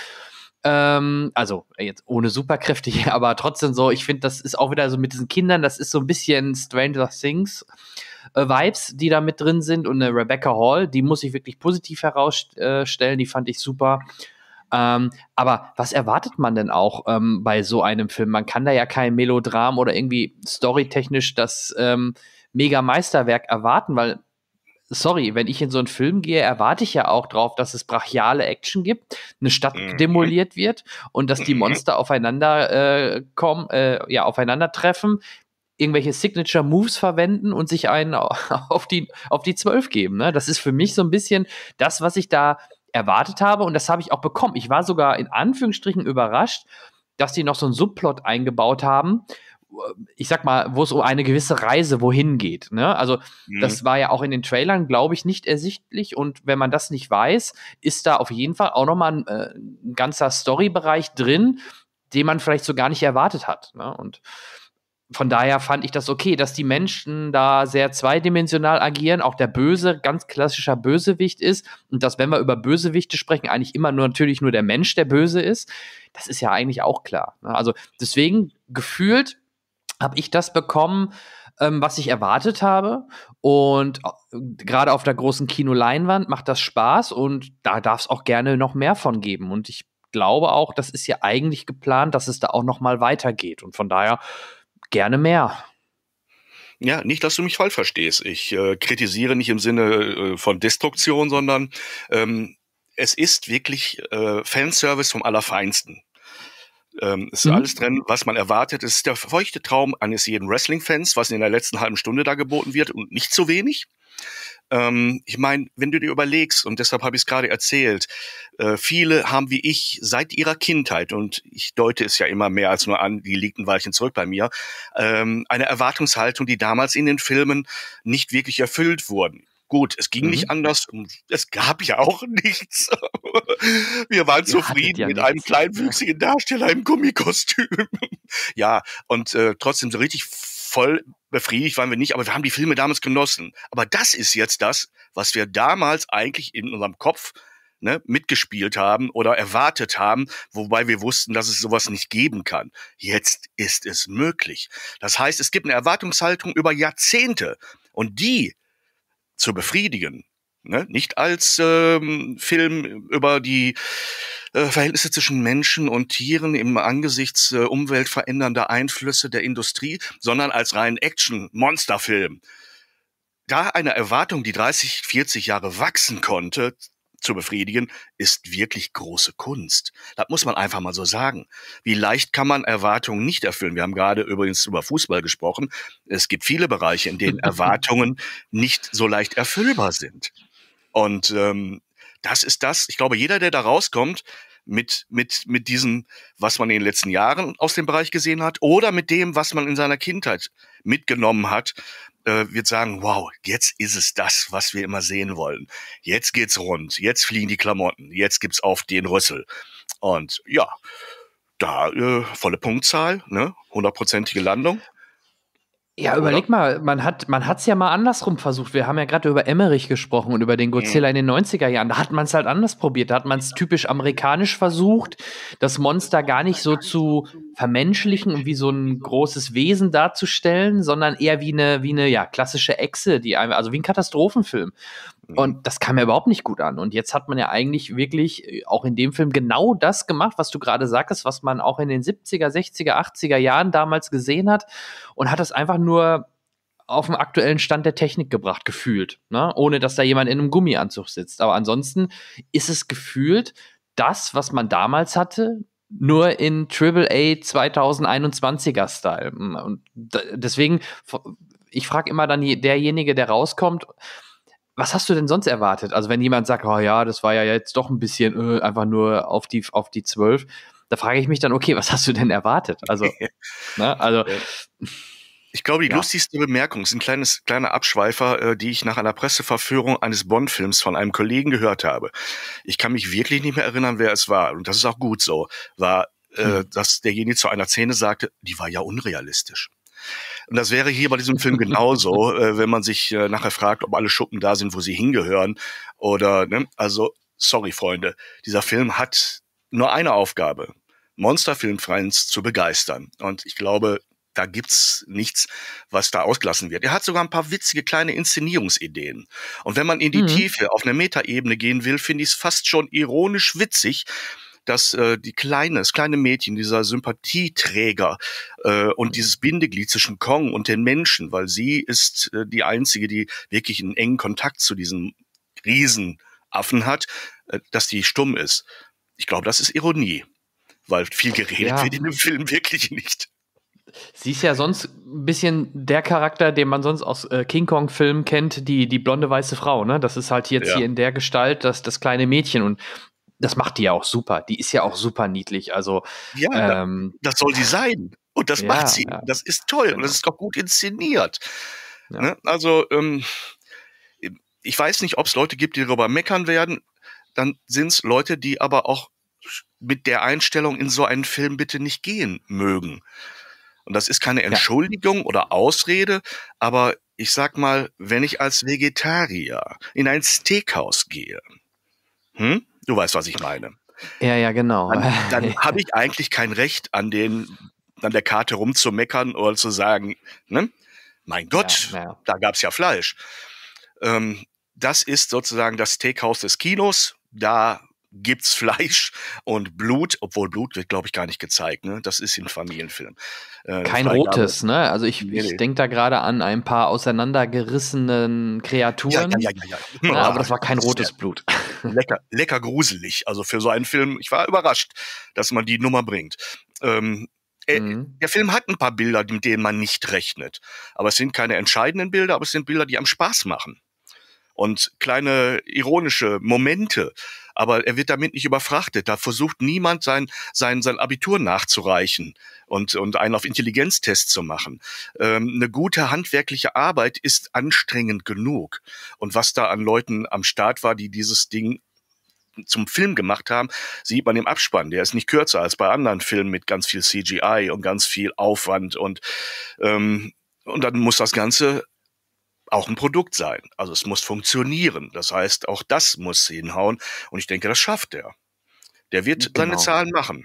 Ähm, also jetzt ohne Superkräfte hier, aber trotzdem so, ich finde, das ist auch wieder so mit diesen Kindern, das ist so ein bisschen Stranger Things äh, Vibes, die da mit drin sind, und eine Rebecca Hall, die muss ich wirklich positiv herausstellen, die fand ich super. Ähm, aber was erwartet man denn auch ähm, bei so einem Film? Man kann da ja kein Melodram oder irgendwie storytechnisch das ähm, Mega-Meisterwerk erwarten, weil sorry, wenn ich in so einen Film gehe, erwarte ich ja auch drauf, dass es brachiale Action gibt, eine Stadt mhm. demoliert wird und dass die Monster aufeinander äh, kommen, äh, ja, aufeinandertreffen, irgendwelche Signature Moves verwenden und sich einen auf die auf die zwölf geben. Ne? Das ist für mich so ein bisschen das, was ich da erwartet habe, und das habe ich auch bekommen. Ich war sogar in Anführungsstrichen überrascht, dass die noch so einen Subplot eingebaut haben, ich sag mal, wo es um eine gewisse Reise wohin geht. Ne? Also mhm. das war ja auch in den Trailern, glaube ich, nicht ersichtlich, und wenn man das nicht weiß, ist da auf jeden Fall auch nochmal ein, äh, ein ganzer Storybereich drin, den man vielleicht so gar nicht erwartet hat. Ne? Und von daher fand ich das okay, dass die Menschen da sehr zweidimensional agieren, auch der Böse, ganz klassischer Bösewicht ist, und dass, wenn wir über Bösewichte sprechen, eigentlich immer nur natürlich nur der Mensch der Böse ist, das ist ja eigentlich auch klar. Ne? Also deswegen gefühlt habe ich das bekommen, ähm, was ich erwartet habe, und äh, gerade auf der großen Kinoleinwand macht das Spaß, und da darf es auch gerne noch mehr von geben, und ich glaube auch, das ist ja eigentlich geplant, dass es da auch noch mal weitergeht, und von daher gerne mehr. Ja, nicht, dass du mich falsch verstehst. Ich äh, kritisiere nicht im Sinne äh, von Destruktion, sondern ähm, es ist wirklich äh, Fanservice vom Allerfeinsten. Ähm, es ist Mhm. alles drin, was man erwartet. Es ist der feuchte Traum eines jeden Wrestling-Fans, was in der letzten halben Stunde da geboten wird und nicht zu wenig. Ähm, ich meine, wenn du dir überlegst, und deshalb habe ich es gerade erzählt, äh, viele haben wie ich seit ihrer Kindheit, und ich deute es ja immer mehr als nur an, die liegt ein Weilchen zurück bei mir, ähm, eine Erwartungshaltung, die damals in den Filmen nicht wirklich erfüllt wurden. Gut, es ging Mhm. nicht anders und es gab ja auch nichts. Wir waren Ihr hattet zufrieden ja mit einem nichts. kleinwüchsigen Darsteller im Gummikostüm. Ja, und äh, trotzdem so richtig voll befriedigt waren wir nicht, aber wir haben die Filme damals genossen. Aber das ist jetzt das, was wir damals eigentlich in unserem Kopf, ne, mitgespielt haben oder erwartet haben, wobei wir wussten, dass es sowas nicht geben kann. Jetzt ist es möglich. Das heißt, es gibt eine Erwartungshaltung über Jahrzehnte und die zu befriedigen, ne, nicht als ähm, Film über die äh, Verhältnisse zwischen Menschen und Tieren im Angesichts äh, umweltverändernder Einflüsse der Industrie, sondern als reinen Action-Monsterfilm. Da eine Erwartung, die dreißig, vierzig Jahre wachsen konnte, zu befriedigen, ist wirklich große Kunst. Das muss man einfach mal so sagen. Wie leicht kann man Erwartungen nicht erfüllen? Wir haben gerade übrigens über Fußball gesprochen. Es gibt viele Bereiche, in denen Erwartungen nicht so leicht erfüllbar sind. Und ähm, das ist das, ich glaube, jeder, der da rauskommt, mit, mit, mit diesem, was man in den letzten Jahren aus dem Bereich gesehen hat, oder mit dem, was man in seiner Kindheit mitgenommen hat, äh, wird sagen, wow, jetzt ist es das, was wir immer sehen wollen. Jetzt geht's rund, jetzt fliegen die Klamotten, jetzt gibt's auf den Rüssel. Und ja, da äh, volle Punktzahl, ne, hundertprozentige Landung. Ja, Oder? überleg mal, man hat man hat's ja mal andersrum versucht. Wir haben ja gerade über Emmerich gesprochen und über den Godzilla Mhm. in den neunziger Jahren. Da hat man es halt anders probiert. Da hat man es typisch amerikanisch versucht, das Monster gar nicht so zu vermenschlichen und wie so ein großes Wesen darzustellen, sondern eher wie eine wie eine ja, klassische Echse, die einem, also wie ein Katastrophenfilm. Mhm. Und das kam ja überhaupt nicht gut an. Und jetzt hat man ja eigentlich wirklich äh, auch in dem Film genau das gemacht, was du gerade sagtest, was man auch in den siebziger, sechziger, achtziger Jahren damals gesehen hat und hat das einfach nur auf den aktuellen Stand der Technik gebracht, gefühlt, ne? Ohne dass da jemand in einem Gummianzug sitzt. Aber ansonsten ist es gefühlt das, was man damals hatte, nur in Triple A zweitausendeinundzwanziger-Style. Und d- deswegen, ich frage immer dann je- derjenige, der rauskommt, was hast du denn sonst erwartet? Also wenn jemand sagt, oh ja, das war ja jetzt doch ein bisschen äh, einfach nur auf die, auf die zwölf, da frage ich mich dann, okay, was hast du denn erwartet? Also, ne, also, Ich glaube, die ja. lustigste Bemerkung ist ein kleines, kleiner Abschweifer, äh, die ich nach einer Presseverführung eines Bond-Films von einem Kollegen gehört habe. Ich kann mich wirklich nicht mehr erinnern, wer es war. Und das ist auch gut so. War, äh, Hm. dass derjenige zu einer Szene sagte, die war ja unrealistisch. Und das wäre hier bei diesem Film genauso, äh, wenn man sich äh, nachher fragt, ob alle Schuppen da sind, wo sie hingehören. Oder, ne, also, sorry, Freunde, dieser Film hat nur eine Aufgabe, Monsterfilmfans zu begeistern. Und ich glaube, da gibt's nichts, was da ausgelassen wird. Er hat sogar ein paar witzige kleine Inszenierungsideen. Und wenn man in die Mhm. Tiefe auf einer Metaebene gehen will, finde ich es fast schon ironisch witzig, dass äh, die kleine, das kleine Mädchen, dieser Sympathieträger äh, und dieses Bindeglied zwischen Kong und den Menschen, weil sie ist äh, die einzige, die wirklich einen engen Kontakt zu diesem Riesenaffen hat, äh, dass die stumm ist. Ich glaube, das ist Ironie, weil viel geredet Ja. wird in dem Film wirklich nicht. Sie ist ja sonst ein bisschen der Charakter, den man sonst aus äh, King Kong-Filmen kennt, die, die blonde weiße Frau, ne? Das ist halt jetzt Ja. hier in der Gestalt das, das kleine Mädchen und das macht die ja auch super. Die ist ja auch super niedlich. Also, Ja, da, ähm, das soll sie sein. Und das ja, macht sie. ja, Das ist toll. Und genau. das ist auch gut inszeniert. Ja. Ne? Also, ähm, ich weiß nicht, ob es Leute gibt, die darüber meckern werden. Dann sind es Leute, die aber auch mit der Einstellung in so einen Film bitte nicht gehen mögen. Und das ist keine Entschuldigung oder Ausrede, aber ich sag mal, wenn ich als Vegetarier in ein Steakhouse gehe, hm? Du weißt, was ich meine. Ja, ja, genau. Dann, dann habe ich eigentlich kein Recht, an den, an der Karte rumzumeckern oder zu sagen, ne? Mein Gott, Ja, ja. da gab's ja Fleisch. Ähm, das ist sozusagen das Steakhouse des Kinos. Da gibt's Fleisch und Blut, obwohl Blut wird, glaube ich, gar nicht gezeigt. Ne? Das ist ein Familienfilm. Äh, Kein Freigabe. rotes, ne? Also ich, Nee, ich nee. denke da gerade an ein paar auseinandergerissenen Kreaturen. Ja, ja, ja, ja, ja. Ne? Aber das war kein Das ist rotes Blut. lecker, lecker gruselig. Also für so einen Film, ich war überrascht, dass man die Nummer bringt. Ähm, äh, Mhm. Der Film hat ein paar Bilder, mit denen man nicht rechnet. Aber es sind keine entscheidenden Bilder, aber es sind Bilder, die einem Spaß machen. Und kleine ironische Momente. Aber er wird damit nicht überfrachtet. Da versucht niemand sein, sein, sein Abitur nachzureichen und, und einen auf Intelligenztest zu machen. Ähm, eine gute handwerkliche Arbeit ist anstrengend genug. Und was da an Leuten am Start war, die dieses Ding zum Film gemacht haben, sieht man im Abspann. Der ist nicht kürzer als bei anderen Filmen mit ganz viel C G I und ganz viel Aufwand. Und, ähm, und dann muss das Ganze auch ein Produkt sein. Also es muss funktionieren. Das heißt, auch das muss hinhauen. Und ich denke, das schafft er. Der wird Genau. seine Zahlen machen.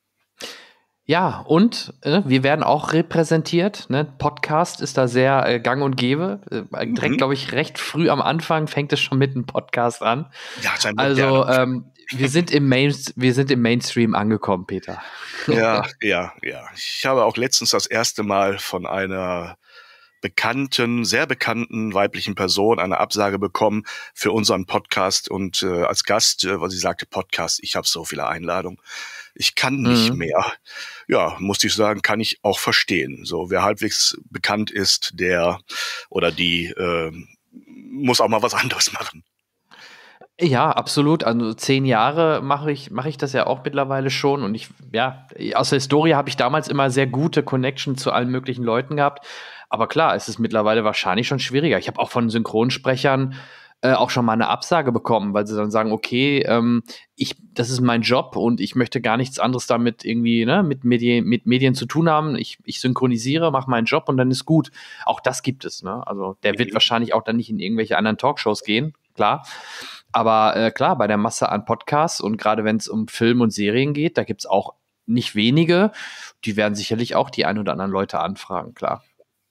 Ja, und äh, wir werden auch repräsentiert. Ne? Podcast ist da sehr äh, gang und gäbe. Äh, direkt, Mhm. glaube ich, recht früh am Anfang fängt es schon mit einem Podcast an. Ja, ist ein Also moderner ähm, wir sind im Main, wir sind im Mainstream angekommen, Peter. Ja, ja, ja. Ich habe auch letztens das erste Mal von einer bekannten, sehr bekannten weiblichen Person eine Absage bekommen für unseren Podcast und äh, als Gast, äh, weil sie sagte, Podcast, ich habe so viele Einladungen, ich kann nicht Mhm. mehr. Ja, musste ich sagen, kann ich auch verstehen. So, wer halbwegs bekannt ist, der oder die äh, muss auch mal was anderes machen. Ja, absolut. Also zehn Jahre mache ich, mache ich das ja auch mittlerweile schon. Und ich, ja, aus der Historie habe ich damals immer sehr gute Connection zu allen möglichen Leuten gehabt. Aber klar, es ist mittlerweile wahrscheinlich schon schwieriger. Ich habe auch von Synchronsprechern äh, auch schon mal eine Absage bekommen, weil sie dann sagen, okay, ähm, ich, das ist mein Job und ich möchte gar nichts anderes damit irgendwie, ne, mit Medien, mit Medien zu tun haben. Ich, ich synchronisiere, mache meinen Job und dann ist gut. Auch das gibt es, ne? Also der wird Mhm. wahrscheinlich auch dann nicht in irgendwelche anderen Talkshows gehen, klar. Aber äh, klar, bei der Masse an Podcasts und gerade wenn es um Film und Serien geht, da gibt es auch nicht wenige. Die werden sicherlich auch die ein oder anderen Leute anfragen, klar.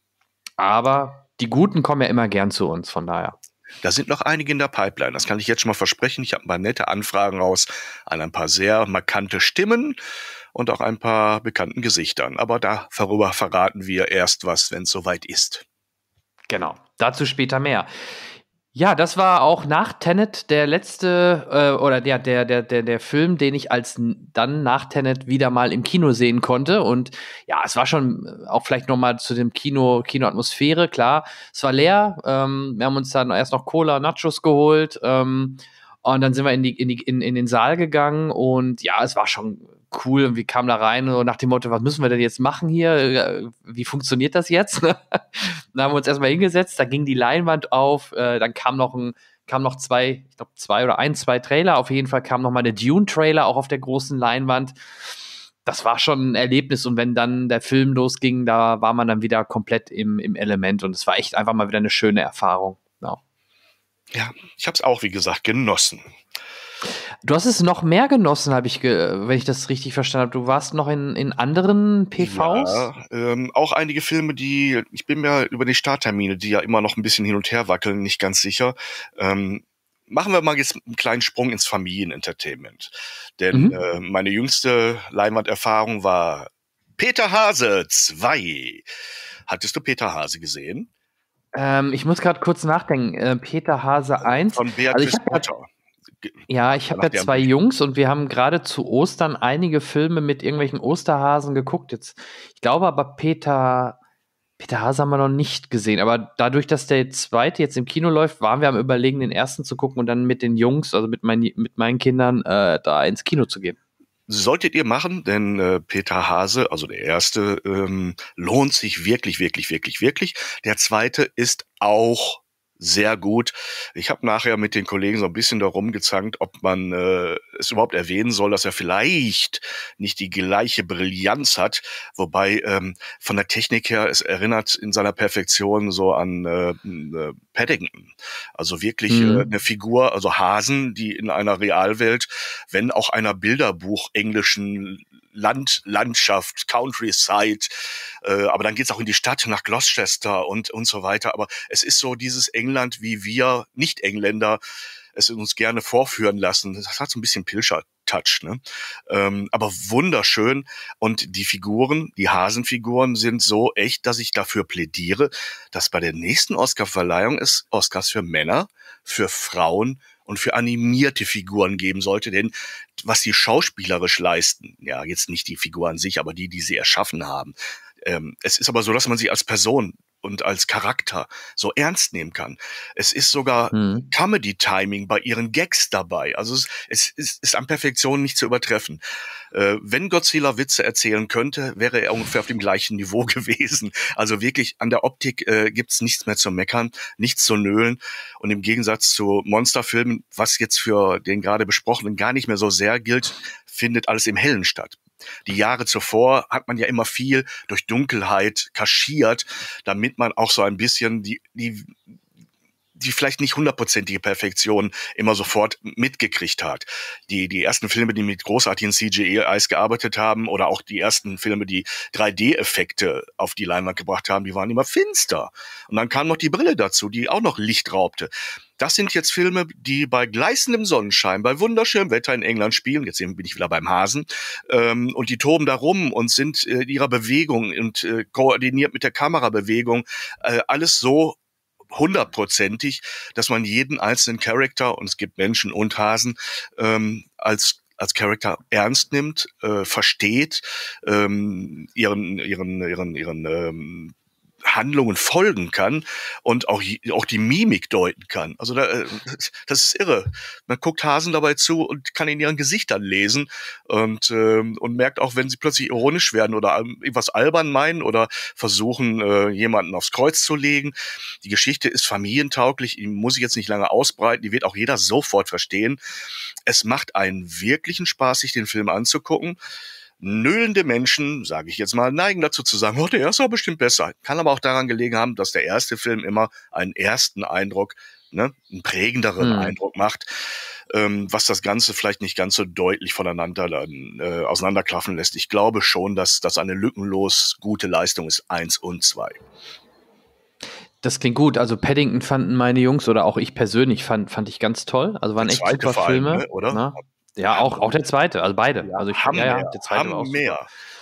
Aber die Guten kommen ja immer gern zu uns, von daher. Da sind noch einige in der Pipeline, das kann ich jetzt schon mal versprechen. Ich habe ein paar nette Anfragen raus an ein paar sehr markante Stimmen und auch ein paar bekannten Gesichtern. Aber da, darüber verraten wir erst was, wenn es soweit ist. Genau, dazu später mehr. Ja, das war auch nach Tenet der letzte äh, oder der, der, der, der, der Film, den ich als n- dann nach Tenet wieder mal im Kino sehen konnte. Und ja, es war schon äh, auch vielleicht noch mal zu dem Kino, Kinoatmosphäre, klar. Es war leer. Ähm, wir haben uns dann erst noch Cola, Nachos geholt. Ähm, und dann sind wir in, die, in, die, in, in den Saal gegangen. Und ja, es war schon cool. Und wir kamen da rein und nach dem Motto, was müssen wir denn jetzt machen hier? Äh, Wie funktioniert das jetzt? Dann haben wir uns erstmal hingesetzt, da ging die Leinwand auf, äh, dann kam noch ein, kam noch zwei, ich glaube zwei oder ein, zwei Trailer. Auf jeden Fall kam noch mal der Dune-Trailer auch auf der großen Leinwand. Das war schon ein Erlebnis und wenn dann der Film losging, da war man dann wieder komplett im, im Element und es war echt einfach mal wieder eine schöne Erfahrung. Ja. Ja, ich habe es auch, wie gesagt, genossen. Du hast es noch mehr genossen, habe ich, ge wenn ich das richtig verstanden habe. Du warst noch in, in anderen P Vs? Ja, ähm, auch einige Filme, die, ich bin mir über die Starttermine, die ja immer noch ein bisschen hin und her wackeln, nicht ganz sicher. Ähm, machen wir mal jetzt einen kleinen Sprung ins Familienentertainment. Denn Mhm. äh, meine jüngste Leinwanderfahrung war Peter Hase zwei. Hattest du Peter Hase gesehen? Ähm, ich muss gerade kurz nachdenken. Äh, Peter Hase eins. Von Also ich Beatrice habe ja Potter. Ge- Ja, ich habe nach ja deren zwei Büchern. Jungs und wir haben gerade zu Ostern einige Filme mit irgendwelchen Osterhasen geguckt. Jetzt, ich glaube aber Peter, Peter Hase haben wir noch nicht gesehen. Aber dadurch, dass der zweite jetzt im Kino läuft, waren wir am Überlegen, den ersten zu gucken und dann mit den Jungs, also mit, mein, mit meinen Kindern, äh, da ins Kino zu gehen. Solltet ihr machen, denn äh, Peter Hase, also der erste, ähm, lohnt sich wirklich, wirklich, wirklich, wirklich. Der zweite ist auch sehr gut. Ich habe nachher mit den Kollegen so ein bisschen darum gezankt, ob man äh, es überhaupt erwähnen soll, dass er vielleicht nicht die gleiche Brillanz hat, wobei ähm, von der Technik her es erinnert in seiner Perfektion so an äh, äh, Paddington. Also wirklich Mhm. äh, eine Figur, also Hasen, die in einer Realwelt, wenn auch einer Bilderbuch englischen Land, Landschaft, Countryside, äh, aber dann geht's auch in die Stadt, nach Gloucester und und so weiter. Aber es ist so dieses England, wie wir Nicht-Engländer es uns gerne vorführen lassen. Das hat so ein bisschen Pilcher-Touch, ne? Ähm, aber wunderschön. Und die Figuren, die Hasenfiguren sind so echt, dass ich dafür plädiere, dass bei der nächsten Oscar-Verleihung es Oscars für Männer, für Frauen und für animierte Figuren geben sollte, denn was die schauspielerisch leisten, ja, jetzt nicht die Figur an sich, aber die, die sie erschaffen haben. Ähm, es ist aber so, dass man sie als Person und als Charakter so ernst nehmen kann. Es ist sogar mhm. Comedy-Timing bei ihren Gags dabei. Also es, es, es ist an Perfektion nicht zu übertreffen. Äh, wenn Godzilla Witze erzählen könnte, wäre er ungefähr auf dem gleichen Niveau gewesen. Also wirklich an der Optik äh, gibt's nichts mehr zu meckern, nichts zu nölen. Und im Gegensatz zu Monsterfilmen, was jetzt für den gerade besprochenen gar nicht mehr so sehr gilt, findet alles im Hellen statt. Die Jahre zuvor hat man ja immer viel durch Dunkelheit kaschiert, damit man auch so ein bisschen die, die, die vielleicht nicht hundertprozentige Perfektion immer sofort mitgekriegt hat. Die, die ersten Filme, die mit großartigen C G I-Is gearbeitet haben, oder auch die ersten Filme, die drei D-Effekte auf die Leinwand gebracht haben, die waren immer finster. Und dann kam noch die Brille dazu, die auch noch Licht raubte. Das sind jetzt Filme, die bei gleißendem Sonnenschein, bei wunderschönem Wetter in England spielen. Jetzt bin ich wieder beim Hasen. Ähm, und die toben da rum und sind äh, in ihrer Bewegung und äh, koordiniert mit der Kamerabewegung. Äh, alles so hundertprozentig, dass man jeden einzelnen Charakter, und es gibt Menschen und Hasen, ähm, als als Charakter ernst nimmt, äh, versteht, ähm, ihren ihren ihren ihren ähm, Handlungen folgen kann und auch auch die Mimik deuten kann. Also da, das ist irre. Man guckt Hasen dabei zu und kann in ihren Gesichtern lesen und ähm, und merkt auch, wenn sie plötzlich ironisch werden oder irgendwas albern meinen oder versuchen, äh, jemanden aufs Kreuz zu legen. Die Geschichte ist familientauglich, die muss ich jetzt nicht lange ausbreiten, die wird auch jeder sofort verstehen. Es macht einen wirklichen Spaß, sich den Film anzugucken. Nöhlende Menschen, sage ich jetzt mal, neigen dazu zu sagen, oh, der erste war bestimmt besser. Kann aber auch daran gelegen haben, dass der erste Film immer einen ersten Eindruck, ne, einen prägenderen hm. Eindruck macht, ähm, was das Ganze vielleicht nicht ganz so deutlich voneinander dann, äh, auseinanderklaffen lässt. Ich glaube schon, dass das eine lückenlos gute Leistung ist, eins und zwei. Das klingt gut. Also Paddington fanden meine Jungs oder auch ich persönlich fand, fand ich ganz toll. Also waren echt super Filme, ne, oder? Na? Ja, auch, auch der zweite, also beide. Ja, also ich haben ja, ja, mehr, der zweite haben war auch super. mehr.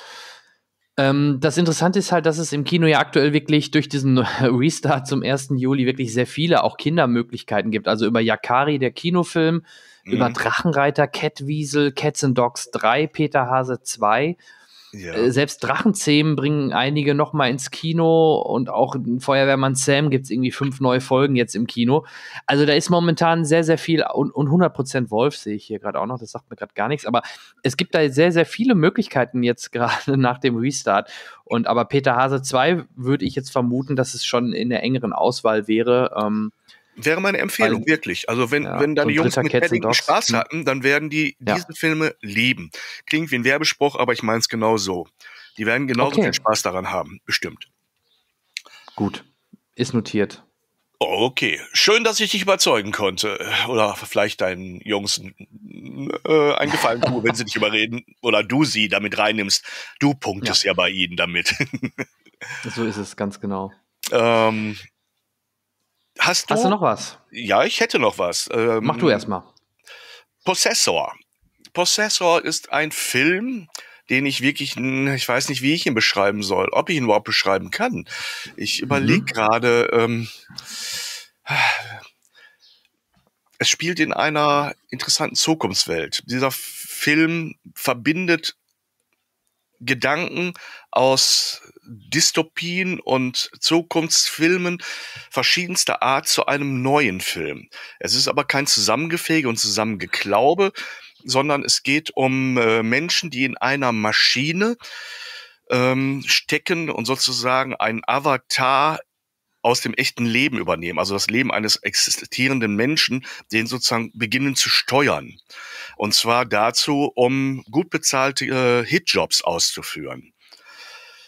Ähm, das Interessante ist halt, dass es im Kino ja aktuell wirklich durch diesen Restart zum ersten Juli wirklich sehr viele auch Kindermöglichkeiten gibt. Also über Yakari, der Kinofilm, mhm. über Drachenreiter, Catwiesel, Cats and Dogs drei, Peter Hase zwei. Ja. Äh, selbst Drachenzähmen bringen einige noch mal ins Kino und auch Feuerwehrmann Sam gibt es irgendwie fünf neue Folgen jetzt im Kino. Also da ist momentan sehr, sehr viel und, und hundert Prozent Wolf sehe ich hier gerade auch noch, das sagt mir gerade gar nichts, aber es gibt da sehr, sehr viele Möglichkeiten jetzt gerade nach dem Restart und aber Peter Hase zwei würde ich jetzt vermuten, dass es schon in der engeren Auswahl wäre. Ähm, Wäre meine Empfehlung, Weil, wirklich. Also wenn, ja, wenn deine so Jungs mit Paddington Spaß hatten, dann werden die ja. diese Filme lieben. Klingt wie ein Werbespruch, aber ich meine es genau so. Die werden genauso okay. viel Spaß daran haben, bestimmt. Gut, ist notiert. Okay, schön, dass ich dich überzeugen konnte. Oder vielleicht deinen Jungs äh, einen Gefallen tun, wenn sie dich überreden. Oder du sie damit reinnimmst. Du punktest ja, ja bei ihnen damit. So ist es, ganz genau. Ähm... Hast du, Hast du noch was? Ja, ich hätte noch was. Ähm, Mach du erst mal. Possessor. Possessor ist ein Film, den ich wirklich, ich weiß nicht, wie ich ihn beschreiben soll, ob ich ihn überhaupt beschreiben kann. Ich überlege mhm. gerade, ähm, es spielt in einer interessanten Zukunftswelt. Dieser Film verbindet Gedanken aus Dystopien und Zukunftsfilmen verschiedenster Art zu einem neuen Film. Es ist aber kein Zusammengefege und Zusammengeklaube, sondern es geht um äh, Menschen, die in einer Maschine ähm, stecken und sozusagen einen Avatar aus dem echten Leben übernehmen, also das Leben eines existierenden Menschen, den sozusagen beginnen zu steuern. Und zwar dazu, um gut bezahlte äh, Hitjobs auszuführen.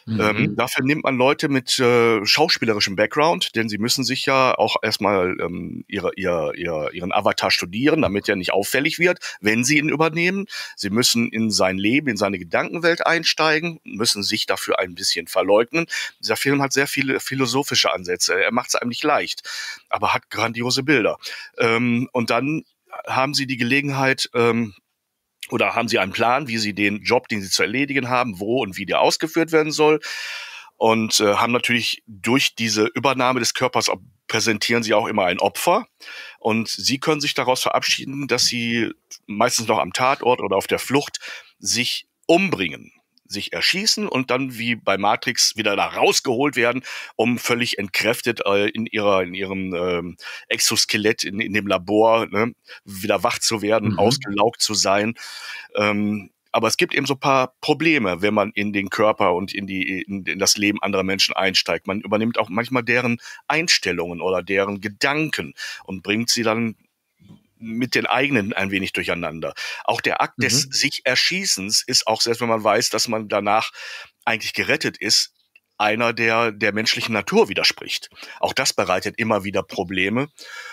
Mhm. Ähm, dafür nimmt man Leute mit äh, schauspielerischem Background, denn sie müssen sich ja auch erstmal ähm, ihre, ihr, ihr, ihren Avatar studieren, damit er nicht auffällig wird, wenn sie ihn übernehmen. Sie müssen in sein Leben, in seine Gedankenwelt einsteigen, müssen sich dafür ein bisschen verleugnen. Dieser Film hat sehr viele philosophische Ansätze. Er macht es einem nicht leicht, aber hat grandiose Bilder. Ähm, und dann haben sie die Gelegenheit, ähm, oder haben sie einen Plan, wie sie den Job, den sie zu erledigen haben, wo und wie der ausgeführt werden soll. Und äh, haben natürlich durch diese Übernahme des Körpers präsentieren sie auch immer ein Opfer. Und sie können sich daraus verabschieden, dass sie meistens noch am Tatort oder auf der Flucht sich umbringen, sich erschießen und dann wie bei Matrix wieder da rausgeholt werden, um völlig entkräftet äh, in ihrer in ihrem ähm, Exoskelett in, in dem Labor, ne, wieder wach zu werden, mhm. ausgelaugt zu sein. Ähm, aber es gibt eben so ein paar Probleme, wenn man in den Körper und in die in, in das Leben anderer Menschen einsteigt. Man übernimmt auch manchmal deren Einstellungen oder deren Gedanken und bringt sie dann mit den eigenen ein wenig durcheinander. Auch der Akt mhm. des sich Erschießens ist auch, selbst wenn man weiß, dass man danach eigentlich gerettet ist, einer, der der menschlichen Natur widerspricht. Auch das bereitet immer wieder Probleme.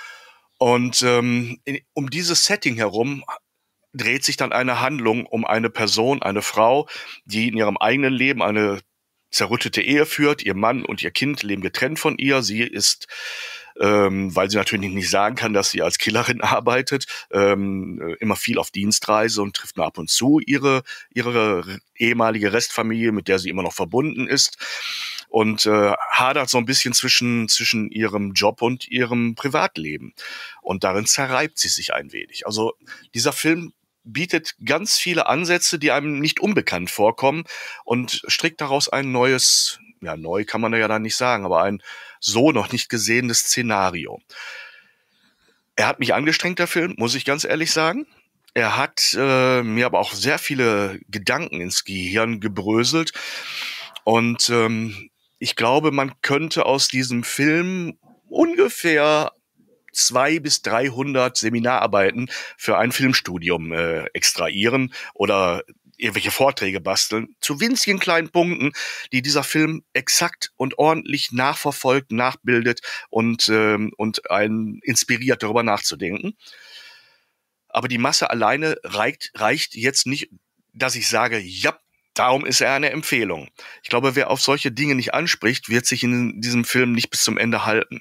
Und ähm, in, um dieses Setting herum dreht sich dann eine Handlung um eine Person, eine Frau, die in ihrem eigenen Leben eine zerrüttete Ehe führt. Ihr Mann und ihr Kind leben getrennt von ihr. Sie ist Ähm, weil sie natürlich nicht sagen kann, dass sie als Killerin arbeitet, ähm, immer viel auf Dienstreise und trifft nur ab und zu ihre ihre ehemalige Restfamilie, mit der sie immer noch verbunden ist, und äh, hadert so ein bisschen zwischen zwischen ihrem Job und ihrem Privatleben. Und darin zerreibt sie sich ein wenig. Also dieser Film bietet ganz viele Ansätze, die einem nicht unbekannt vorkommen, und strickt daraus ein neues, ja, neu kann man ja dann nicht sagen, aber ein so noch nicht gesehenes Szenario. Er hat mich angestrengt, der Film, muss ich ganz ehrlich sagen. Er hat äh, mir aber auch sehr viele Gedanken ins Gehirn gebröselt. Und ähm, ich glaube, man könnte aus diesem Film ungefähr zwei bis dreihundert Seminararbeiten für ein Filmstudium äh, extrahieren oder irgendwelche Vorträge basteln, zu winzigen kleinen Punkten, die dieser Film exakt und ordentlich nachverfolgt, nachbildet und, ähm, und einen inspiriert, darüber nachzudenken. Aber die Masse alleine reicht, reicht jetzt nicht, dass ich sage, ja, darum ist er eine Empfehlung. Ich glaube, wer auf solche Dinge nicht anspricht, wird sich in diesem Film nicht bis zum Ende halten.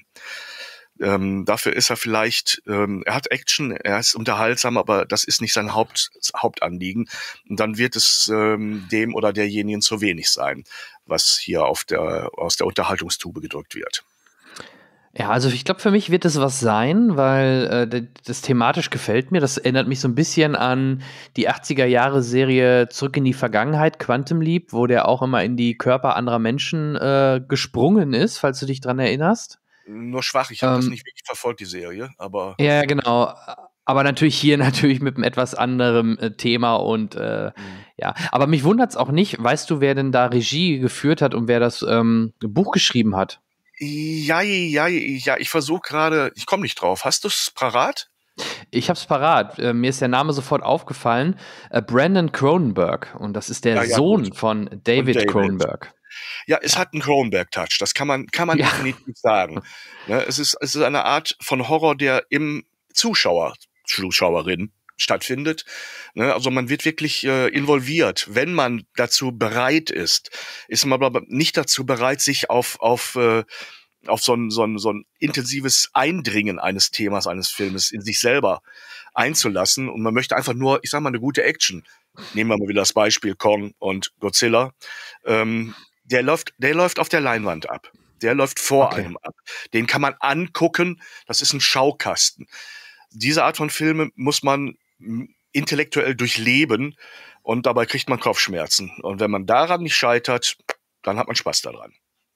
Ähm, dafür ist er vielleicht, ähm, er hat Action, er ist unterhaltsam, aber das ist nicht sein Haupt, Hauptanliegen. Und dann wird es ähm, dem oder derjenigen zu wenig sein, was hier auf der, aus der Unterhaltungstube gedrückt wird. Ja, also ich glaube, für mich wird es was sein, weil äh, das thematisch gefällt mir. Das erinnert mich so ein bisschen an die achtziger-Jahre-Serie Zurück in die Vergangenheit, Quantum Leap, wo der auch immer in die Körper anderer Menschen äh, gesprungen ist, falls du dich dran erinnerst. Nur schwach, ich habe ähm, das nicht wirklich verfolgt, die Serie, aber... Ja, genau. Aber natürlich hier natürlich mit einem etwas anderen äh, Thema und äh, mhm. ja. Aber mich wundert es auch nicht. Weißt du, wer denn da Regie geführt hat und wer das ähm, Buch geschrieben hat? Ja, ja, ja, ich versuche gerade, ich komme nicht drauf. Hast du es parat? Ich hab's parat. Äh, mir ist der Name sofort aufgefallen. Äh, Brandon Cronenberg. Und das ist der ja, ja, Sohn gut. von David, David Cronenberg. Ja, es hat einen Cronenberg-Touch. Das kann man, kann man ja. definitiv sagen. Ne, es ist, es ist eine Art von Horror, der im Zuschauer, Zuschauerin stattfindet. Ne, also man wird wirklich äh, involviert. Wenn man dazu bereit ist, ist man aber nicht dazu bereit, sich auf, auf, äh, auf so ein, so ein, so ein intensives Eindringen eines Themas, eines Filmes in sich selber einzulassen. Und man möchte einfach nur, ich sag mal, eine gute Action. Nehmen wir mal wieder das Beispiel Kong und Godzilla. Ähm, der läuft, der läuft auf der Leinwand ab. Der läuft vor okay. einem ab. Den kann man angucken. Das ist ein Schaukasten. Diese Art von Filme muss man intellektuell durchleben und dabei kriegt man Kopfschmerzen. Und wenn man daran nicht scheitert, dann hat man Spaß daran.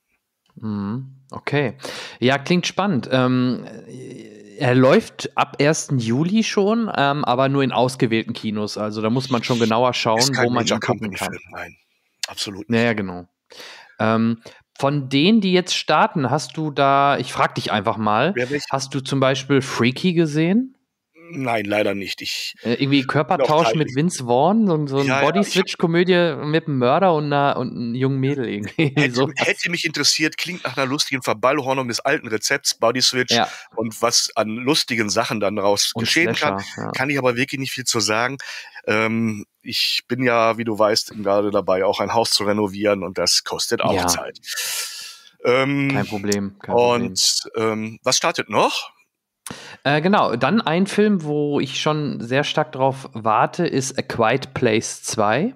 Okay. Ja, klingt spannend. Ähm, er läuft ab ersten Juli schon, ähm, aber nur in ausgewählten Kinos. Also da muss man schon genauer schauen, wo man ihn gucken kann. Nein, absolut nicht. Naja, genau. Ähm, von denen, die jetzt starten, hast du da, ich frag dich einfach mal, hast du zum Beispiel Freaky gesehen? Nein, leider nicht. Ich Äh, irgendwie Körpertausch mit Vince Vaughn, so, so ein ja, Body-Switch-Komödie mit einem Mörder und, einer, und einem jungen Mädel irgendwie. Hätte, so hätte mich interessiert, klingt nach einer lustigen Verballhornung des alten Rezepts, Body Switch, ja. und was an lustigen Sachen dann daraus und geschehen Slasher, kann, ja. kann ich aber wirklich nicht viel zu sagen. Ähm, ich bin ja, wie du weißt, gerade dabei, auch ein Haus zu renovieren und das kostet auch Ja. Zeit. Ähm, kein Problem. Kein und ähm, was startet noch? Äh, genau, dann ein Film, wo ich schon sehr stark drauf warte, ist A Quiet Place zwei.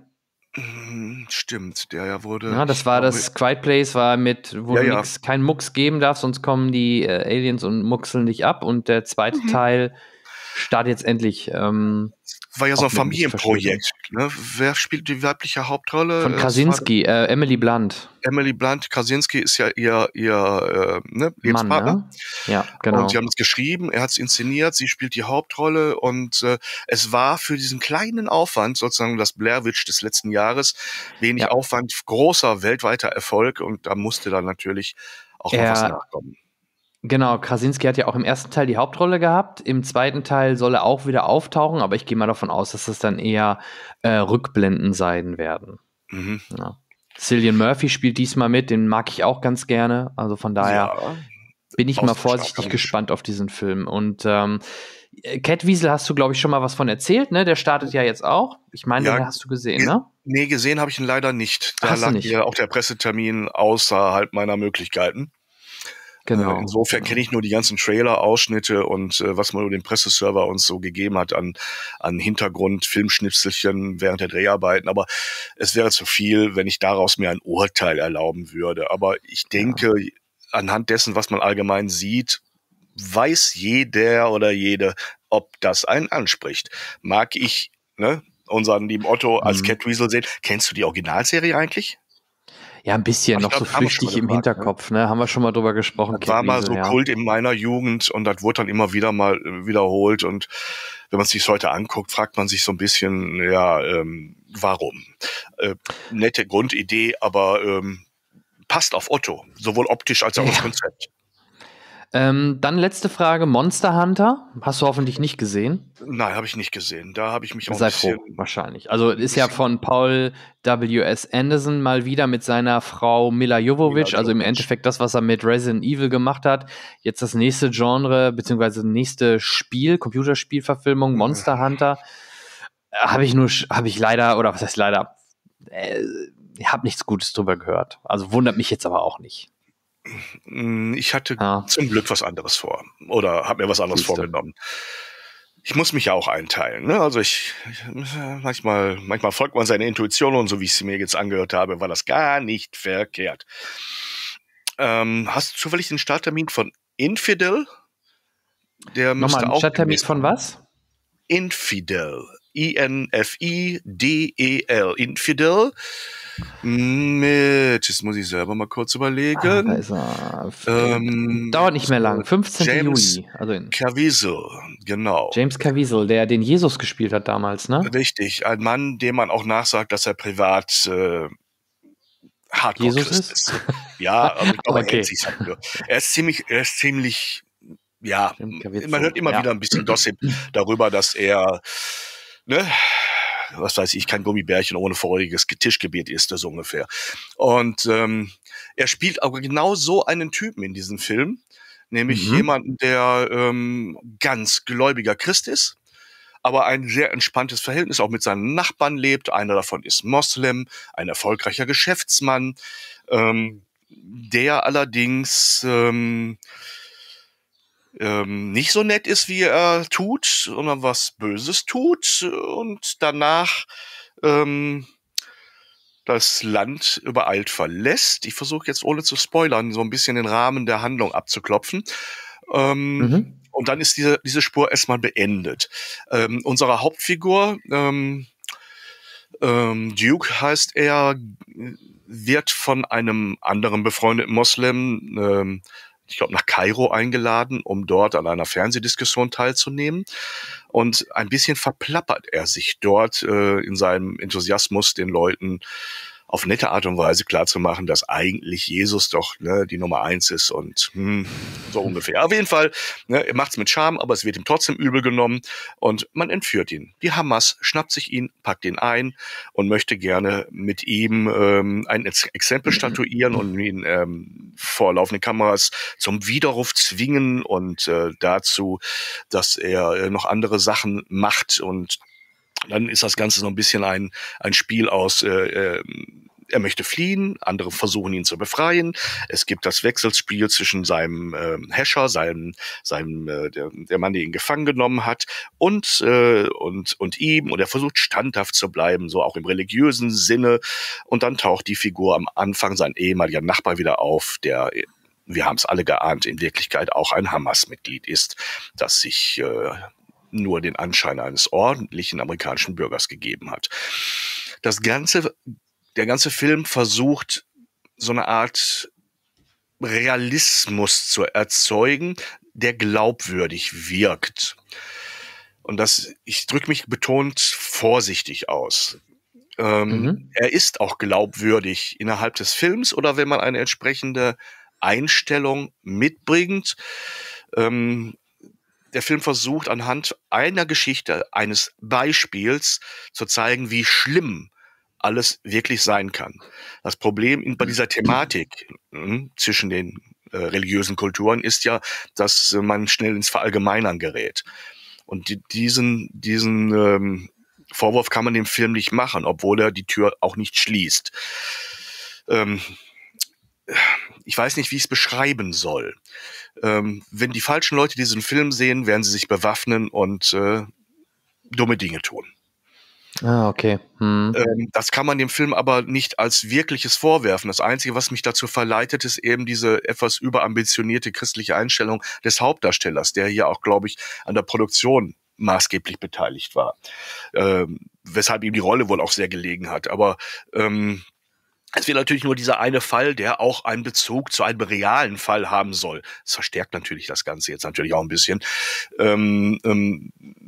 Stimmt, der ja wurde. Ja, das war glaube, das Quiet Place, war mit, wo Ja, du ja. nix, keinen Mucks geben darfst, sonst kommen die äh, Aliens und muckseln dich ab. Und der zweite Mhm. Teil startet jetzt endlich. Ähm, war ja so ein auch mit Familienprojekt. Ne? Wer spielt die weibliche Hauptrolle? von Es war Krasinski, äh, Emily Blunt. Emily Blunt. Krasinski ist ja ihr, ihr äh, ne, Mann, Lebenspartner. ne? Ja, genau. Und sie haben es geschrieben, er hat es inszeniert, sie spielt die Hauptrolle und äh, es war für diesen kleinen Aufwand, sozusagen das Blair Witch des letzten Jahres, wenig Ja. Aufwand, großer weltweiter Erfolg, und da musste dann natürlich auch noch Er- was nachkommen. Genau, Krasinski hat ja auch im ersten Teil die Hauptrolle gehabt. Im zweiten Teil soll er auch wieder auftauchen, aber ich gehe mal davon aus, dass es dann eher äh, Rückblenden sein werden. Mhm. Ja. Cillian Murphy spielt diesmal mit, den mag ich auch ganz gerne. Also von daher Ja, bin ich mal ausgestartet. vorsichtig gespannt auf diesen Film. Und ähm, Cat Wiesel hast du, glaube ich, schon mal was von erzählt, ne? Der startet ja jetzt auch. Ich meine, Ja, den hast du gesehen, ge- ne? Nee, gesehen habe ich ihn leider nicht. Da Hast du lag nicht? mir auch der Pressetermin außerhalb meiner Möglichkeiten. Genau. Äh, insofern genau. kenne ich nur die ganzen Trailer-Ausschnitte und äh, was man über den Presseserver uns so gegeben hat an, an Hintergrund-Filmschnipselchen während der Dreharbeiten. Aber es wäre zu viel, wenn ich daraus mir ein Urteil erlauben würde. Aber ich denke, ja. anhand dessen, was man allgemein sieht, weiß jeder oder jede, ob das einen anspricht. Mag ich, ne, unseren lieben Otto als Mhm. Catweasel sehen. Kennst du die Originalserie eigentlich? Ja, ein bisschen, Ach, ich noch glaub, so das haben wir schon flüchtig mal im gefragt, ne? Hinterkopf, ne? Haben wir schon mal drüber gesprochen. Das war mal Cat so Wiesel, ja. Kult in meiner Jugend und das wurde dann immer wieder mal äh, wiederholt. Und wenn man es sich heute anguckt, fragt man sich so ein bisschen, ja, ähm, warum? Äh, nette Grundidee, aber ähm, passt auf Otto, sowohl optisch als auch Ja. das Konzept. Ähm, dann letzte Frage, Monster Hunter. Hast du hoffentlich nicht gesehen? Nein, habe ich nicht gesehen. Da habe ich mich auch Sei ein bisschen... froh, wahrscheinlich. Also ist ja von Paul W S. Anderson mal wieder mit seiner Frau Mila Jovovich, Mila also im Jovovich. Endeffekt das, was er mit Resident Evil gemacht hat. Jetzt das nächste Genre, beziehungsweise nächste Spiel, Computerspielverfilmung, Monster Hunter. Äh, habe ich nur, habe ich leider, oder was heißt leider, äh, habe nichts Gutes drüber gehört. Also wundert mich jetzt aber auch nicht. Ich hatte Ja. zum Glück was anderes vor. Oder habe mir was anderes Siehste. vorgenommen. Ich muss mich ja auch einteilen. Ne? Also ich, ich manchmal, manchmal folgt man seiner Intuition, und so wie ich sie mir jetzt angehört habe, war das gar nicht verkehrt. Ähm, hast du zufällig den Starttermin von Infidel? Der müsste Nochmal, ein auch Starttermin demnächst- von was? Infidel. I N F I D E L. Infidel. Mit, jetzt muss ich selber mal kurz Ah, überlegen. da ist er. Ähm, Dauert nicht mehr lang. fünfzehnten James Juli. Also in Caviezel, genau. James Caviezel, der den Jesus gespielt hat damals, ne? Richtig, ein Mann, dem man auch nachsagt, dass er privat äh, Hardcore Jesus Christ ist? ist. Ja, aber ich glaube, er Okay. hält sich halt nur. Er ist ziemlich, er ist ziemlich, ja, James Caviezel, man hört immer ja. wieder ein bisschen Gossip darüber, dass er, ne, was weiß ich, kein Gummibärchen ohne freudiges Tischgebet ist, so ungefähr. Und ähm, er spielt aber genau so einen Typen in diesem Film, nämlich Mhm. jemanden, der ähm, ganz gläubiger Christ ist, aber ein sehr entspanntes Verhältnis auch mit seinen Nachbarn lebt. Einer davon ist Moslem, ein erfolgreicher Geschäftsmann, ähm, der allerdings ähm, ähm, nicht so nett ist, wie er tut, sondern was Böses tut und danach ähm, das Land übereilt verlässt. Ich versuche jetzt, ohne zu spoilern, so ein bisschen den Rahmen der Handlung abzuklopfen. Ähm, Mhm. Und dann ist diese, diese Spur erstmal beendet. Ähm, unsere Hauptfigur, ähm, ähm, Duke heißt er, wird von einem anderen befreundeten Moslem, ähm, ich glaube, nach Kairo eingeladen, um dort an einer Fernsehdiskussion teilzunehmen. Und ein bisschen verplappert er sich dort äh, in seinem Enthusiasmus, den Leuten auf nette Art und Weise klarzumachen, dass eigentlich Jesus doch ne, die Nummer eins ist und hm, so ungefähr. Auf jeden Fall, ne, er macht's mit Charme, aber es wird ihm trotzdem übel genommen und man entführt ihn. Die Hamas schnappt sich ihn, packt ihn ein und möchte gerne mit ihm ähm, ein Exempel statuieren und ihn ähm, vor laufenden Kameras zum Widerruf zwingen und äh, dazu, dass er äh, noch andere Sachen macht und dann ist das Ganze so ein bisschen ein, ein Spiel aus, äh, äh, er möchte fliehen, andere versuchen ihn zu befreien. Es gibt das Wechselspiel zwischen seinem äh, Häscher, seinem, seinem äh, der, der Mann, der ihn gefangen genommen hat, und, äh, und, und ihm. Und er versucht standhaft zu bleiben, so auch im religiösen Sinne. Und dann taucht die Figur am Anfang, sein ehemaliger Nachbar, wieder auf, der, wir haben es alle geahnt, in Wirklichkeit auch ein Hamas-Mitglied ist, das sich äh, nur den Anschein eines ordentlichen amerikanischen Bürgers gegeben hat. Das ganze, der ganze Film versucht, so eine Art Realismus zu erzeugen, der glaubwürdig wirkt. Und das, ich drücke mich betont vorsichtig aus. Ähm, mhm. Er ist auch glaubwürdig innerhalb des Films oder wenn man eine entsprechende Einstellung mitbringt. Ähm, Der Film versucht anhand einer Geschichte, eines Beispiels zu zeigen, wie schlimm alles wirklich sein kann. Das Problem bei dieser Thematik mh, zwischen den äh, religiösen Kulturen ist ja, dass äh, man schnell ins Verallgemeinern gerät. Und die, diesen, diesen ähm, Vorwurf kann man dem Film nicht machen, obwohl er die Tür auch nicht schließt. Ähm, ich weiß nicht, wie ich es beschreiben soll. Ähm, wenn die falschen Leute diesen Film sehen, werden sie sich bewaffnen und äh, dumme Dinge tun. Ah, okay. Hm. Ähm, das kann man dem Film aber nicht als wirkliches vorwerfen. Das Einzige, was mich dazu verleitet, ist eben diese etwas überambitionierte christliche Einstellung des Hauptdarstellers, der hier auch, glaube ich, an der Produktion maßgeblich beteiligt war. Ähm, weshalb ihm die Rolle wohl auch sehr gelegen hat. Aber ähm, es wird natürlich nur dieser eine Fall, der auch einen Bezug zu einem realen Fall haben soll. Das verstärkt natürlich das Ganze jetzt natürlich auch ein bisschen. Ähm, ähm,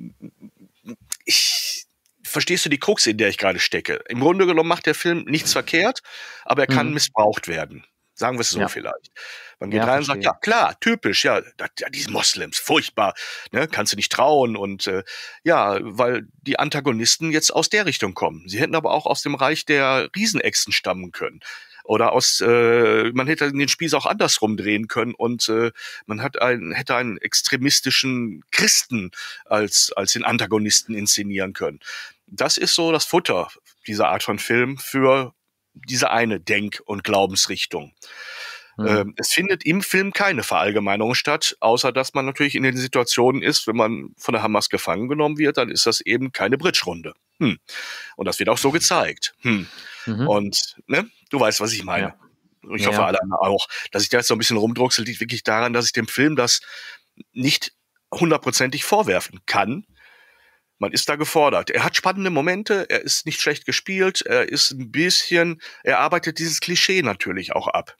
ich, verstehst du die Krux, in der ich gerade stecke? Im Grunde genommen macht der Film nichts verkehrt, aber er kann mhm. missbraucht werden. Sagen wir es so ja. vielleicht. Man geht ja, rein und sagt, ja klar, typisch, ja, da, ja diese Moslems, furchtbar, ne, kannst du nicht trauen und äh, ja, weil die Antagonisten jetzt aus der Richtung kommen. Sie hätten aber auch aus dem Reich der Riesenechsen stammen können. Oder aus, äh, man hätte den Spieß auch andersrum drehen können und äh, man hat einen, hätte einen extremistischen Christen als, als den Antagonisten inszenieren können. Das ist so das Futter dieser Art von Film für diese eine Denk- und Glaubensrichtung. Mhm. Ähm, es findet im Film keine Verallgemeinerung statt, außer dass man natürlich in den Situationen ist, wenn man von der Hamas gefangen genommen wird, dann ist das eben keine Bridge-Runde. Hm. Und das wird auch so gezeigt. Hm. Mhm. Und ne, du weißt, was ich meine. Ja. Ich ja. hoffe, alle auch. Dass ich da jetzt so ein bisschen rumdrucksel, liegt wirklich daran, dass ich dem Film das nicht hundertprozentig vorwerfen kann. Man ist da gefordert. Er hat spannende Momente, er ist nicht schlecht gespielt, er ist ein bisschen, er arbeitet dieses Klischee natürlich auch ab.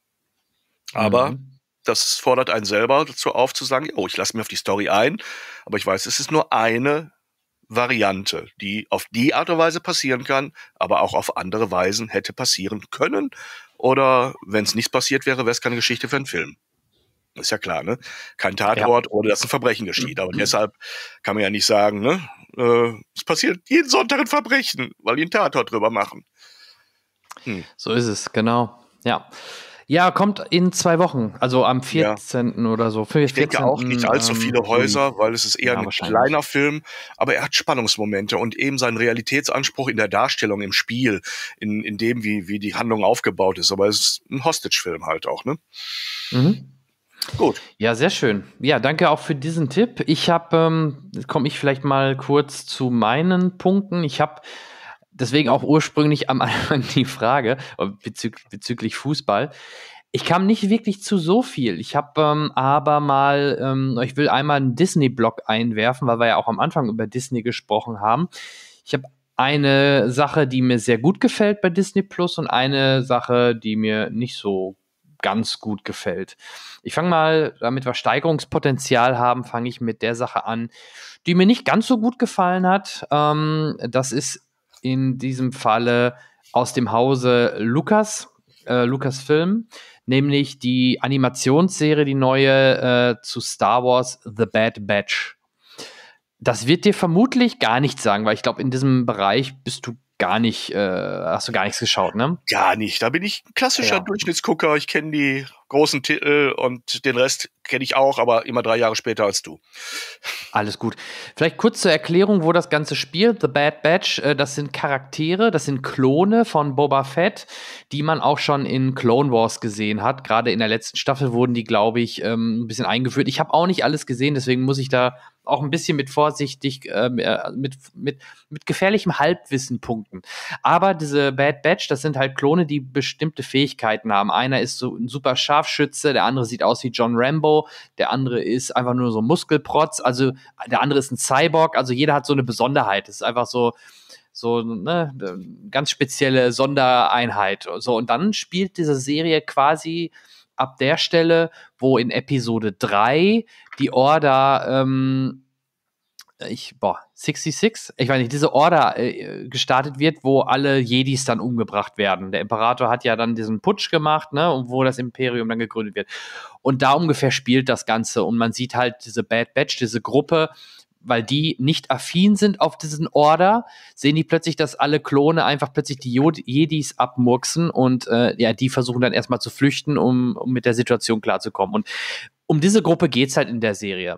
Aber mhm. das fordert einen selber dazu auf, zu sagen, oh, ich lasse mir auf die Story ein, aber ich weiß, es ist nur eine Variante, die auf die Art und Weise passieren kann, aber auch auf andere Weisen hätte passieren können. Oder wenn es nicht passiert wäre, wäre es keine Geschichte für einen Film. Ist ja klar, ne? Kein Tatort, ja. ohne dass ein Verbrechen geschieht. Aber mhm. deshalb kann man ja nicht sagen, ne? Äh, es passiert jeden Sonntag ein Verbrechen, weil die einen Tatort drüber machen. Hm. So ist es, genau. Ja. Ja, kommt in zwei Wochen, also am vierzehnten Ja. oder so. Ich denke auch nicht allzu viele ähm, Häuser, weil es ist eher ja, ein kleiner Film, aber er hat Spannungsmomente und eben seinen Realitätsanspruch in der Darstellung, im Spiel, in, in dem, wie, wie die Handlung aufgebaut ist. Aber es ist ein Hostage-Film halt auch, ne? Mhm. Gut. Ja, sehr schön. Ja, danke auch für diesen Tipp. Ich habe, ähm, komme ich vielleicht mal kurz zu meinen Punkten. Ich habe deswegen auch ursprünglich am Anfang die Frage bezü- bezüglich Fußball. Ich kam nicht wirklich zu so viel. Ich habe ähm, aber mal, ähm, ich will einmal einen Disney-Blog einwerfen, weil wir ja auch am Anfang über Disney gesprochen haben. Ich habe eine Sache, die mir sehr gut gefällt bei Disney Plus und eine Sache, die mir nicht so ganz gut gefällt. Ich fange mal, damit wir Steigerungspotenzial haben, fange ich mit der Sache an, die mir nicht ganz so gut gefallen hat. Ähm, das ist in diesem Falle aus dem Hause Lucas, äh, Lucasfilm, nämlich die Animationsserie, die neue äh, zu Star Wars The Bad Batch. Das wird dir vermutlich gar nichts sagen, weil ich glaube, in diesem Bereich bist du gar nicht, äh, hast du gar nichts geschaut, ne? Gar nicht. Da bin ich ein klassischer Ja. Durchschnittsgucker. Ich kenne die großen Titel und den Rest kenne ich auch, aber immer drei Jahre später als du. Alles gut. Vielleicht kurz zur Erklärung, wo das Ganze spielt. The Bad Batch, äh, das sind Charaktere, das sind Klone von Boba Fett, die man auch schon in Clone Wars gesehen hat. Gerade in der letzten Staffel wurden die, glaube ich, ähm, ein bisschen eingeführt. Ich habe auch nicht alles gesehen, deswegen muss ich da auch ein bisschen mit vorsichtig, äh, mit, mit, mit gefährlichem Halbwissen punkten. Aber diese Bad Batch, das sind halt Klone, die bestimmte Fähigkeiten haben. Einer ist so ein super Scharfschütze, der andere sieht aus wie John Rambo, der andere ist einfach nur so ein Muskelprotz, also der andere ist ein Cyborg, also jeder hat so eine Besonderheit. Es ist einfach so, so ne, ganz spezielle Sondereinheit. So, und dann spielt diese Serie quasi ab der Stelle, wo in Episode drei die Order, ähm, ich, boah, sechsundsechzig? Ich weiß nicht, diese Order äh, gestartet wird, wo alle Jedis dann umgebracht werden. Der Imperator hat ja dann diesen Putsch gemacht, ne, und wo das Imperium dann gegründet wird. Und da ungefähr spielt das Ganze. Und man sieht halt diese Bad Batch, diese Gruppe, weil die nicht affin sind auf diesen Order, sehen die plötzlich, dass alle Klone einfach plötzlich die Jod- Jedis abmurksen und äh, ja, die versuchen dann erstmal zu flüchten, um, um mit der Situation klarzukommen. Und um diese Gruppe geht's halt in der Serie.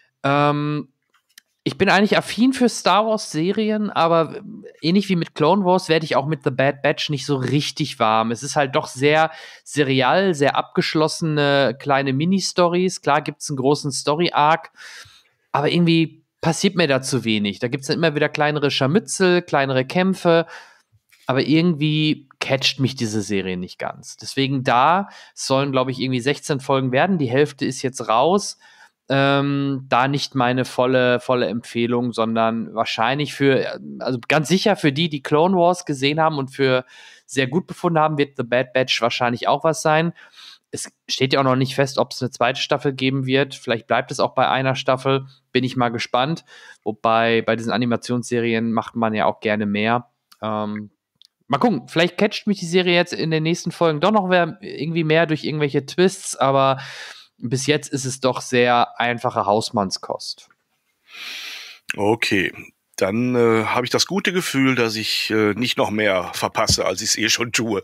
Ähm, ich bin eigentlich affin für Star Wars-Serien, aber ähnlich wie mit Clone Wars werde ich auch mit The Bad Batch nicht so richtig warm. Es ist halt doch sehr serial, sehr abgeschlossene kleine Mini-Stories. Klar gibt's einen großen Story-Arc, aber irgendwie passiert mir da zu wenig. Da gibt's dann immer wieder kleinere Scharmützel, kleinere Kämpfe, aber irgendwie catcht mich diese Serie nicht ganz. Deswegen da sollen, glaube ich, irgendwie sechzehn Folgen werden. Die Hälfte ist jetzt raus. Ähm, da nicht meine volle, volle Empfehlung, sondern wahrscheinlich für, also ganz sicher für die, die Clone Wars gesehen haben und für sehr gut befunden haben, wird The Bad Batch wahrscheinlich auch was sein. Es steht ja auch noch nicht fest, ob es eine zweite Staffel geben wird. Vielleicht bleibt es auch bei einer Staffel. Bin ich mal gespannt. Wobei bei diesen Animationsserien macht man ja auch gerne mehr. Ähm, mal gucken, vielleicht catcht mich die Serie jetzt in den nächsten Folgen doch noch irgendwie mehr durch irgendwelche Twists, aber bis jetzt ist es doch sehr einfache Hausmannskost. Okay, dann äh, habe ich das gute Gefühl, dass ich äh, nicht noch mehr verpasse, als ich es eh schon tue.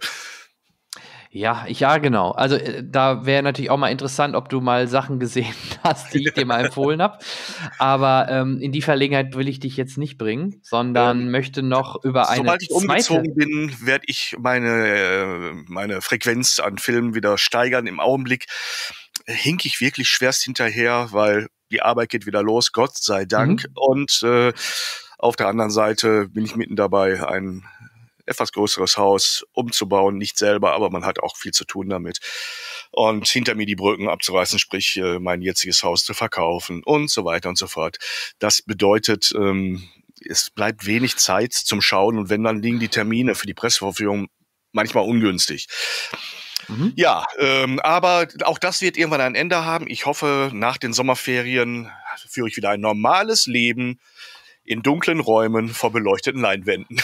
Ja, ich, ja, genau. Also äh, da wäre natürlich auch mal interessant, ob du mal Sachen gesehen hast, die ich dir mal empfohlen habe. Aber ähm, in die Verlegenheit will ich dich jetzt nicht bringen, sondern ähm, möchte noch über eine Sobald ich umgezogen bin, werde ich meine, äh, meine Frequenz an Filmen wieder steigern. Im Augenblick hink ich wirklich schwerst hinterher, weil die Arbeit geht wieder los, Gott sei Dank. Mhm. Und äh, auf der anderen Seite bin ich mitten dabei, ein etwas größeres Haus umzubauen, nicht selber, aber man hat auch viel zu tun damit. Und hinter mir die Brücken abzureißen, sprich äh, mein jetziges Haus zu verkaufen und so weiter und so fort. Das bedeutet, ähm, es bleibt wenig Zeit zum Schauen und wenn, dann liegen die Termine für die Pressevorführung manchmal ungünstig. Mhm. Ja, ähm, aber auch das wird irgendwann ein Ende haben. Ich hoffe, nach den Sommerferien führe ich wieder ein normales Leben in dunklen Räumen vor beleuchteten Leinwänden.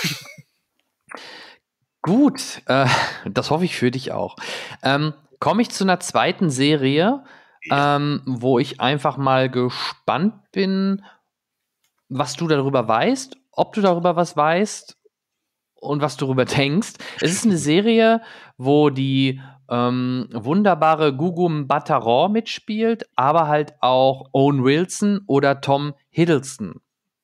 Gut, äh, das hoffe ich für dich auch. Ähm, komme ich zu einer zweiten Serie, ja. ähm, wo ich einfach mal gespannt bin, was du darüber weißt, ob du darüber was weißt und was du darüber denkst. Es ist eine Serie, wo die ähm, wunderbare Gugu Mbatha-Raw mitspielt, aber halt auch Owen Wilson oder Tom Hiddleston.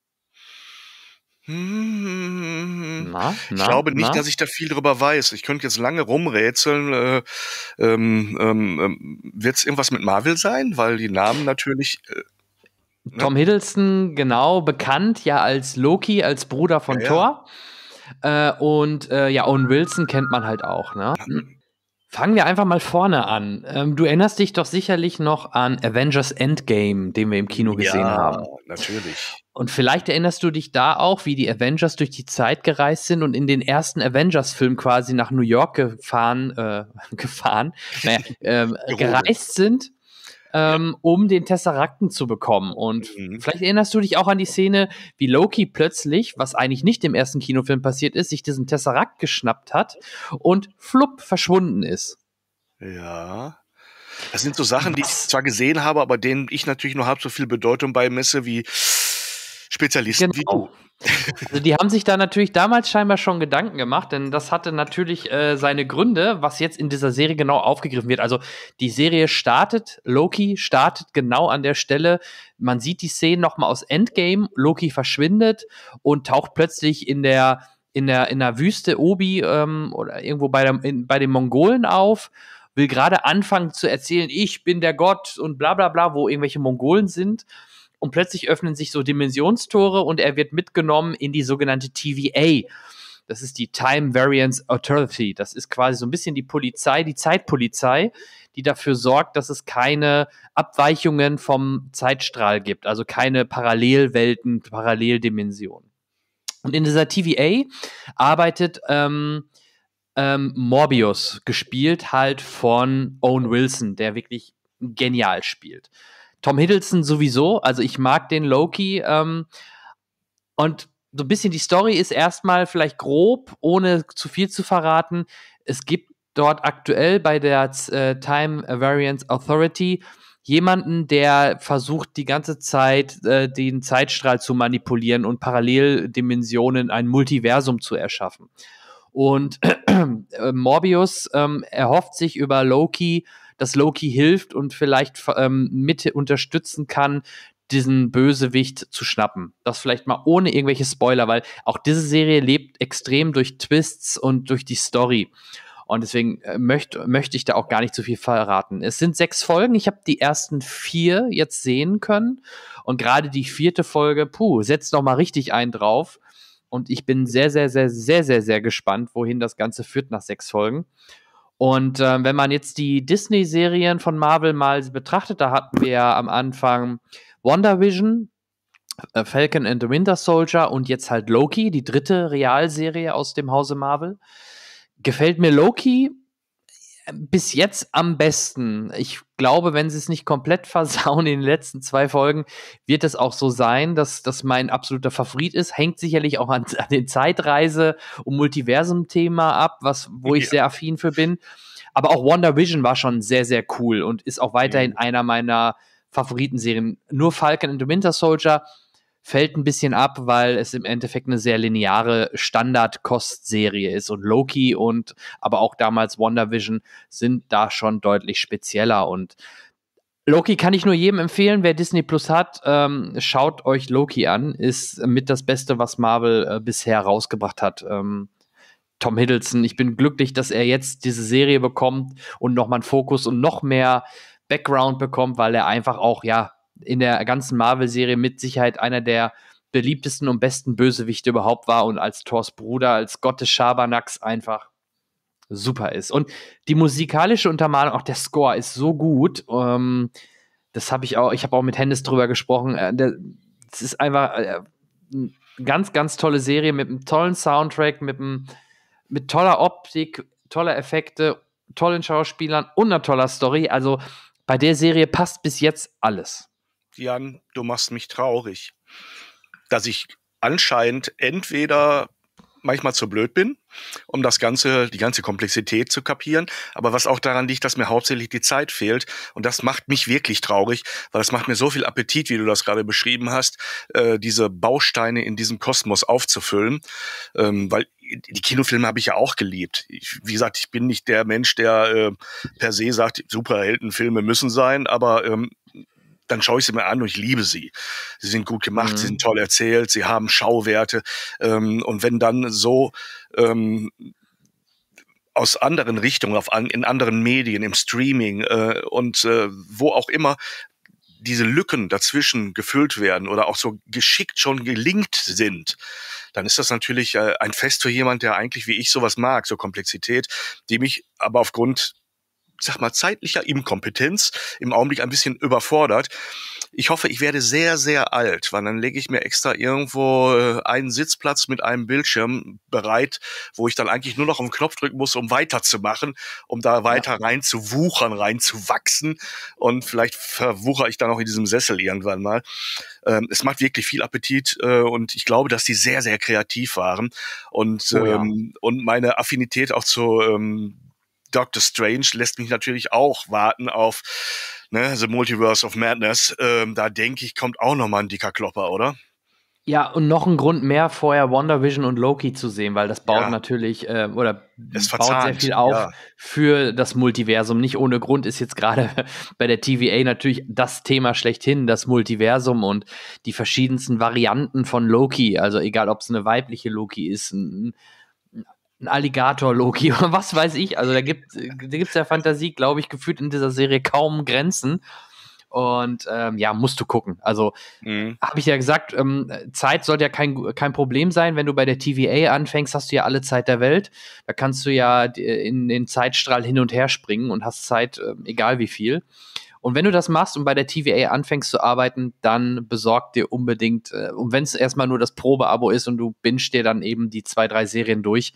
Hm, na, ich na, glaube nicht, na? dass ich da viel drüber weiß. Ich könnte jetzt lange rumrätseln. Äh, ähm, ähm, wird es irgendwas mit Marvel sein? Weil die Namen natürlich... Äh, ne? Tom Hiddleston, genau, bekannt ja als Loki, als Bruder von ja, Thor. Ja. Äh, und äh, ja, Owen Wilson kennt man halt auch, ne? Fangen wir einfach mal vorne an. Ähm, du erinnerst dich doch sicherlich noch an Avengers Endgame, den wir im Kino gesehen ja, haben. Ja, natürlich. Und vielleicht erinnerst du dich da auch, wie die Avengers durch die Zeit gereist sind und in den ersten Avengers-Film quasi nach New York gefahren, äh, gefahren, naja, äh, gereist sind. ähm, um den Tesserakten zu bekommen. Und Mhm. vielleicht erinnerst du dich auch an die Szene, wie Loki plötzlich, was eigentlich nicht im ersten Kinofilm passiert ist, sich diesen Tesserakt geschnappt hat und flupp verschwunden ist. Ja. Das sind so Sachen, die ich zwar gesehen habe, aber denen ich natürlich nur halb so viel Bedeutung beimesse wie Spezialisten wie Genau. du. Also die haben sich da natürlich damals scheinbar schon Gedanken gemacht, denn das hatte natürlich äh, seine Gründe, was jetzt in dieser Serie genau aufgegriffen wird. Also die Serie startet, Loki startet genau an der Stelle, man sieht die Szenen nochmal aus Endgame, Loki verschwindet und taucht plötzlich in der in der in der Wüste Obi ähm, oder irgendwo bei, der, in, bei den Mongolen auf, will gerade anfangen zu erzählen, ich bin der Gott und bla bla bla, wo irgendwelche Mongolen sind. Und plötzlich öffnen sich so Dimensionstore und er wird mitgenommen in die sogenannte T V A. Das ist die Time Variance Authority. Das ist quasi so ein bisschen die Polizei, die Zeitpolizei, die dafür sorgt, dass es keine Abweichungen vom Zeitstrahl gibt. Also keine Parallelwelten, Paralleldimensionen. Und in dieser T V A arbeitet ähm, ähm, Morbius, gespielt halt von Owen Wilson, der wirklich genial spielt. Tom Hiddleston sowieso, also ich mag den Loki ähm, und so ein bisschen die Story ist erstmal vielleicht grob, ohne zu viel zu verraten. Es gibt dort aktuell bei der äh, Time Variance Authority jemanden, der versucht die ganze Zeit äh, den Zeitstrahl zu manipulieren und Paralleldimensionen, ein Multiversum zu erschaffen. Und äh, Morbius ähm, erhofft sich über Loki, dass Loki hilft und vielleicht ähm, mit unterstützen kann, diesen Bösewicht zu schnappen. Das vielleicht mal ohne irgendwelche Spoiler, weil auch diese Serie lebt extrem durch Twists und durch die Story. Und deswegen äh, möchte möchte ich da auch gar nicht zu viel verraten. Es sind sechs Folgen. Ich habe die ersten vier jetzt sehen können. Und gerade die vierte Folge, puh, setzt noch mal richtig einen drauf. Und ich bin sehr, sehr, sehr, sehr, sehr, sehr gespannt, wohin das Ganze führt nach sechs Folgen. Und äh, wenn man jetzt die Disney-Serien von Marvel mal betrachtet, da hatten wir ja am Anfang WandaVision, äh, Falcon and the Winter Soldier und jetzt halt Loki, die dritte Realserie aus dem Hause Marvel. Gefällt mir Loki bis jetzt am besten. Ich glaube, wenn sie es nicht komplett versauen in den letzten zwei Folgen, wird es auch so sein, dass das mein absoluter Favorit ist. Hängt sicherlich auch an, an den Zeitreise- und Multiversum-Thema ab, was, wo ich Ja. sehr affin für bin. Aber auch WandaVision war schon sehr, sehr cool und ist auch weiterhin Mhm. einer meiner Favoritenserien. Nur Falcon and the Winter Soldier fällt ein bisschen ab, weil es im Endeffekt eine sehr lineare Standard-Kost-Serie ist. Und Loki und aber auch damals WandaVision sind da schon deutlich spezieller. Und Loki kann ich nur jedem empfehlen, wer Disney Plus hat, ähm, schaut euch Loki an. Ist mit das Beste, was Marvel äh, bisher rausgebracht hat. Ähm, Tom Hiddleston, ich bin glücklich, dass er jetzt diese Serie bekommt und nochmal einen Fokus und noch mehr Background bekommt, weil er einfach auch, ja, in der ganzen Marvel-Serie mit Sicherheit einer der beliebtesten und besten Bösewichte überhaupt war und als Thors Bruder, als Gott des Schabernacks einfach super ist. Und die musikalische Untermalung, auch der Score ist so gut. Ähm, das habe ich auch, ich habe auch mit Hennes drüber gesprochen. Äh, der, das ist einfach äh, eine ganz, ganz tolle Serie mit einem tollen Soundtrack, mit, einem, mit toller Optik, toller Effekte, tollen Schauspielern und einer toller Story. Also bei der Serie passt bis jetzt alles. Jan, du machst mich traurig, dass ich anscheinend entweder manchmal zu blöd bin, um das ganze, die ganze Komplexität zu kapieren, aber was auch daran liegt, dass mir hauptsächlich die Zeit fehlt und das macht mich wirklich traurig, weil das macht mir so viel Appetit, wie du das gerade beschrieben hast, äh, diese Bausteine in diesem Kosmos aufzufüllen, ähm, weil die Kinofilme habe ich ja auch geliebt. Ich, wie gesagt, ich bin nicht der Mensch, der äh, per se sagt, Superheldenfilme müssen sein, aber ähm, dann schaue ich sie mir an und ich liebe sie. Sie sind gut gemacht, Mhm. sie sind toll erzählt, sie haben Schauwerte. Ähm, und wenn dann so ähm, aus anderen Richtungen, auf an, in anderen Medien, im Streaming äh, und äh, wo auch immer diese Lücken dazwischen gefüllt werden oder auch so geschickt schon gelingt sind, dann ist das natürlich äh, ein Fest für jemand, der eigentlich wie ich sowas mag, so Komplexität, die mich aber aufgrund, sag mal, zeitlicher Inkompetenz im Augenblick ein bisschen überfordert. Ich hoffe, ich werde sehr, sehr alt, weil dann lege ich mir extra irgendwo äh, einen Sitzplatz mit einem Bildschirm bereit, wo ich dann eigentlich nur noch auf den Knopf drücken muss, um weiterzumachen, um da weiter ja. rein zu wuchern, rein zu wachsen. Und vielleicht verwuchere ich dann auch in diesem Sessel irgendwann mal. Ähm, es macht wirklich viel Appetit äh, und ich glaube, dass die sehr, sehr kreativ waren. Und, oh, ja. ähm, und meine Affinität auch zu ähm, Doctor Strange lässt mich natürlich auch warten auf ne, The Multiverse of Madness. Ähm, da denke ich, kommt auch noch mal ein dicker Klopper, oder? Ja, und noch ein Grund mehr, vorher WandaVision und Loki zu sehen, weil das baut ja. natürlich, äh, oder es baut sehr viel auf ja. für das Multiversum. Nicht ohne Grund ist jetzt gerade bei der T V A natürlich das Thema schlechthin, das Multiversum und die verschiedensten Varianten von Loki. Also egal, ob es eine weibliche Loki ist, ein ein Alligator-Loki oder was weiß ich. Also da gibt da gibt's der Fantasie, glaube ich, gefühlt in dieser Serie kaum Grenzen. Und ähm, ja, musst du gucken. Also mhm. habe ich ja gesagt, ähm, Zeit sollte ja kein, kein Problem sein. Wenn du bei der T V A anfängst, hast du ja alle Zeit der Welt. Da kannst du ja in den Zeitstrahl hin und her springen und hast Zeit, äh, egal wie viel. Und wenn du das machst und bei der T V A anfängst zu arbeiten, dann besorg dir unbedingt, äh, und wenn es erstmal nur das Probeabo ist und du bingst dir dann eben die zwei, drei Serien durch,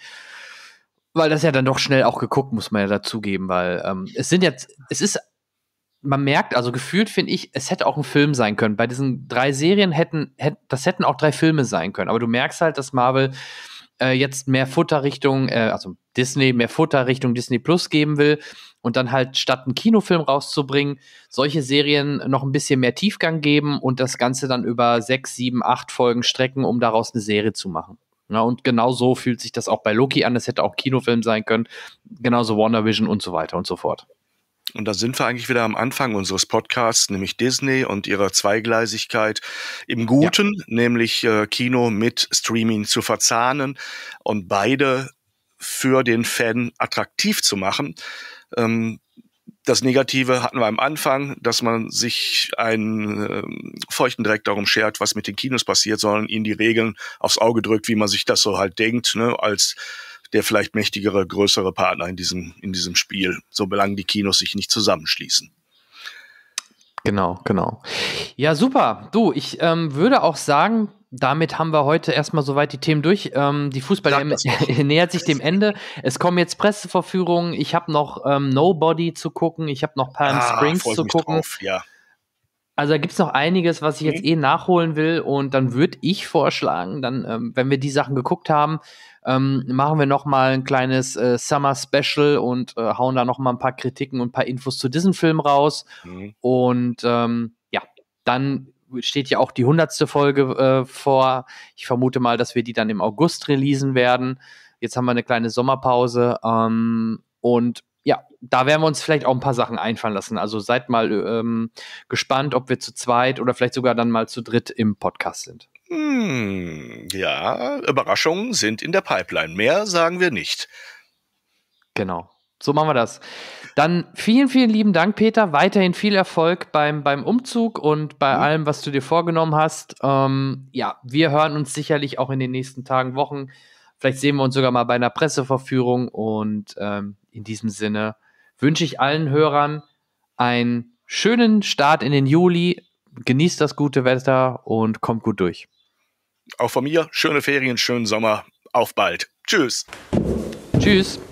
weil das ja dann doch schnell auch geguckt, muss man ja dazugeben, weil ähm, es sind jetzt, es ist, man merkt, also gefühlt finde ich, es hätte auch ein Film sein können. Bei diesen drei Serien hätten, hätt, das hätten auch drei Filme sein können, aber du merkst halt, dass Marvel äh, jetzt mehr Futter Richtung, äh, also Disney, mehr Futter Richtung Disney Plus geben will und dann halt statt einen Kinofilm rauszubringen, solche Serien noch ein bisschen mehr Tiefgang geben und das Ganze dann über sechs, sieben, acht Folgen strecken, um daraus eine Serie zu machen. Ja, und genau so fühlt sich das auch bei Loki an. Es hätte auch Kinofilm sein können. Genauso WandaVision und so weiter und so fort. Und da sind wir eigentlich wieder am Anfang unseres Podcasts, nämlich Disney und ihrer Zweigleisigkeit im Guten, ja. nämlich äh, Kino mit Streaming zu verzahnen und beide für den Fan attraktiv zu machen. Ähm, Das Negative hatten wir am Anfang, dass man sich einen äh, feuchten Dreck darum schert, was mit den Kinos passiert, sondern ihnen die Regeln aufs Auge drückt, wie man sich das so halt denkt, ne, als der vielleicht mächtigere, größere Partner in diesem, in diesem Spiel, solange die Kinos sich nicht zusammenschließen. Genau, genau. Ja, super. Du, ich ähm, würde auch sagen, damit haben wir heute erstmal soweit die Themen durch. Ähm, die Fußball nähert sich dem Ende. Es kommen jetzt Presseverführungen. Ich habe noch ähm, Nobody zu gucken. Ich habe noch Palm ah, Springs zu gucken. Drauf, ja. Also da gibt es noch einiges, was ich jetzt eh nachholen will. Und dann würde ich vorschlagen, dann, ähm, wenn wir die Sachen geguckt haben, ähm, machen wir noch mal ein kleines äh, Summer Special und äh, hauen da noch mal ein paar Kritiken und ein paar Infos zu diesem Film raus. Mhm. Und ähm, ja, dann steht ja auch die hundertste Folge äh, vor. Ich vermute mal, dass wir die dann im August releasen werden. Jetzt haben wir eine kleine Sommerpause. Ähm, und ja, da werden wir uns vielleicht auch ein paar Sachen einfallen lassen. Also seid mal ähm, gespannt, ob wir zu zweit oder vielleicht sogar dann mal zu dritt im Podcast sind. Hm, ja, Überraschungen sind in der Pipeline. Mehr sagen wir nicht. Genau. So machen wir das. Dann vielen, vielen lieben Dank, Peter. Weiterhin viel Erfolg beim, beim Umzug und bei mhm. allem, was du dir vorgenommen hast. Ähm, ja, wir hören uns sicherlich auch in den nächsten Tagen, Wochen. Vielleicht sehen wir uns sogar mal bei einer Presseverführung. Und ähm, in diesem Sinne wünsche ich allen Hörern einen schönen Start in den Juli. Genießt das gute Wetter und kommt gut durch. Auch von mir, schöne Ferien, schönen Sommer. Auf bald. Tschüss. Tschüss.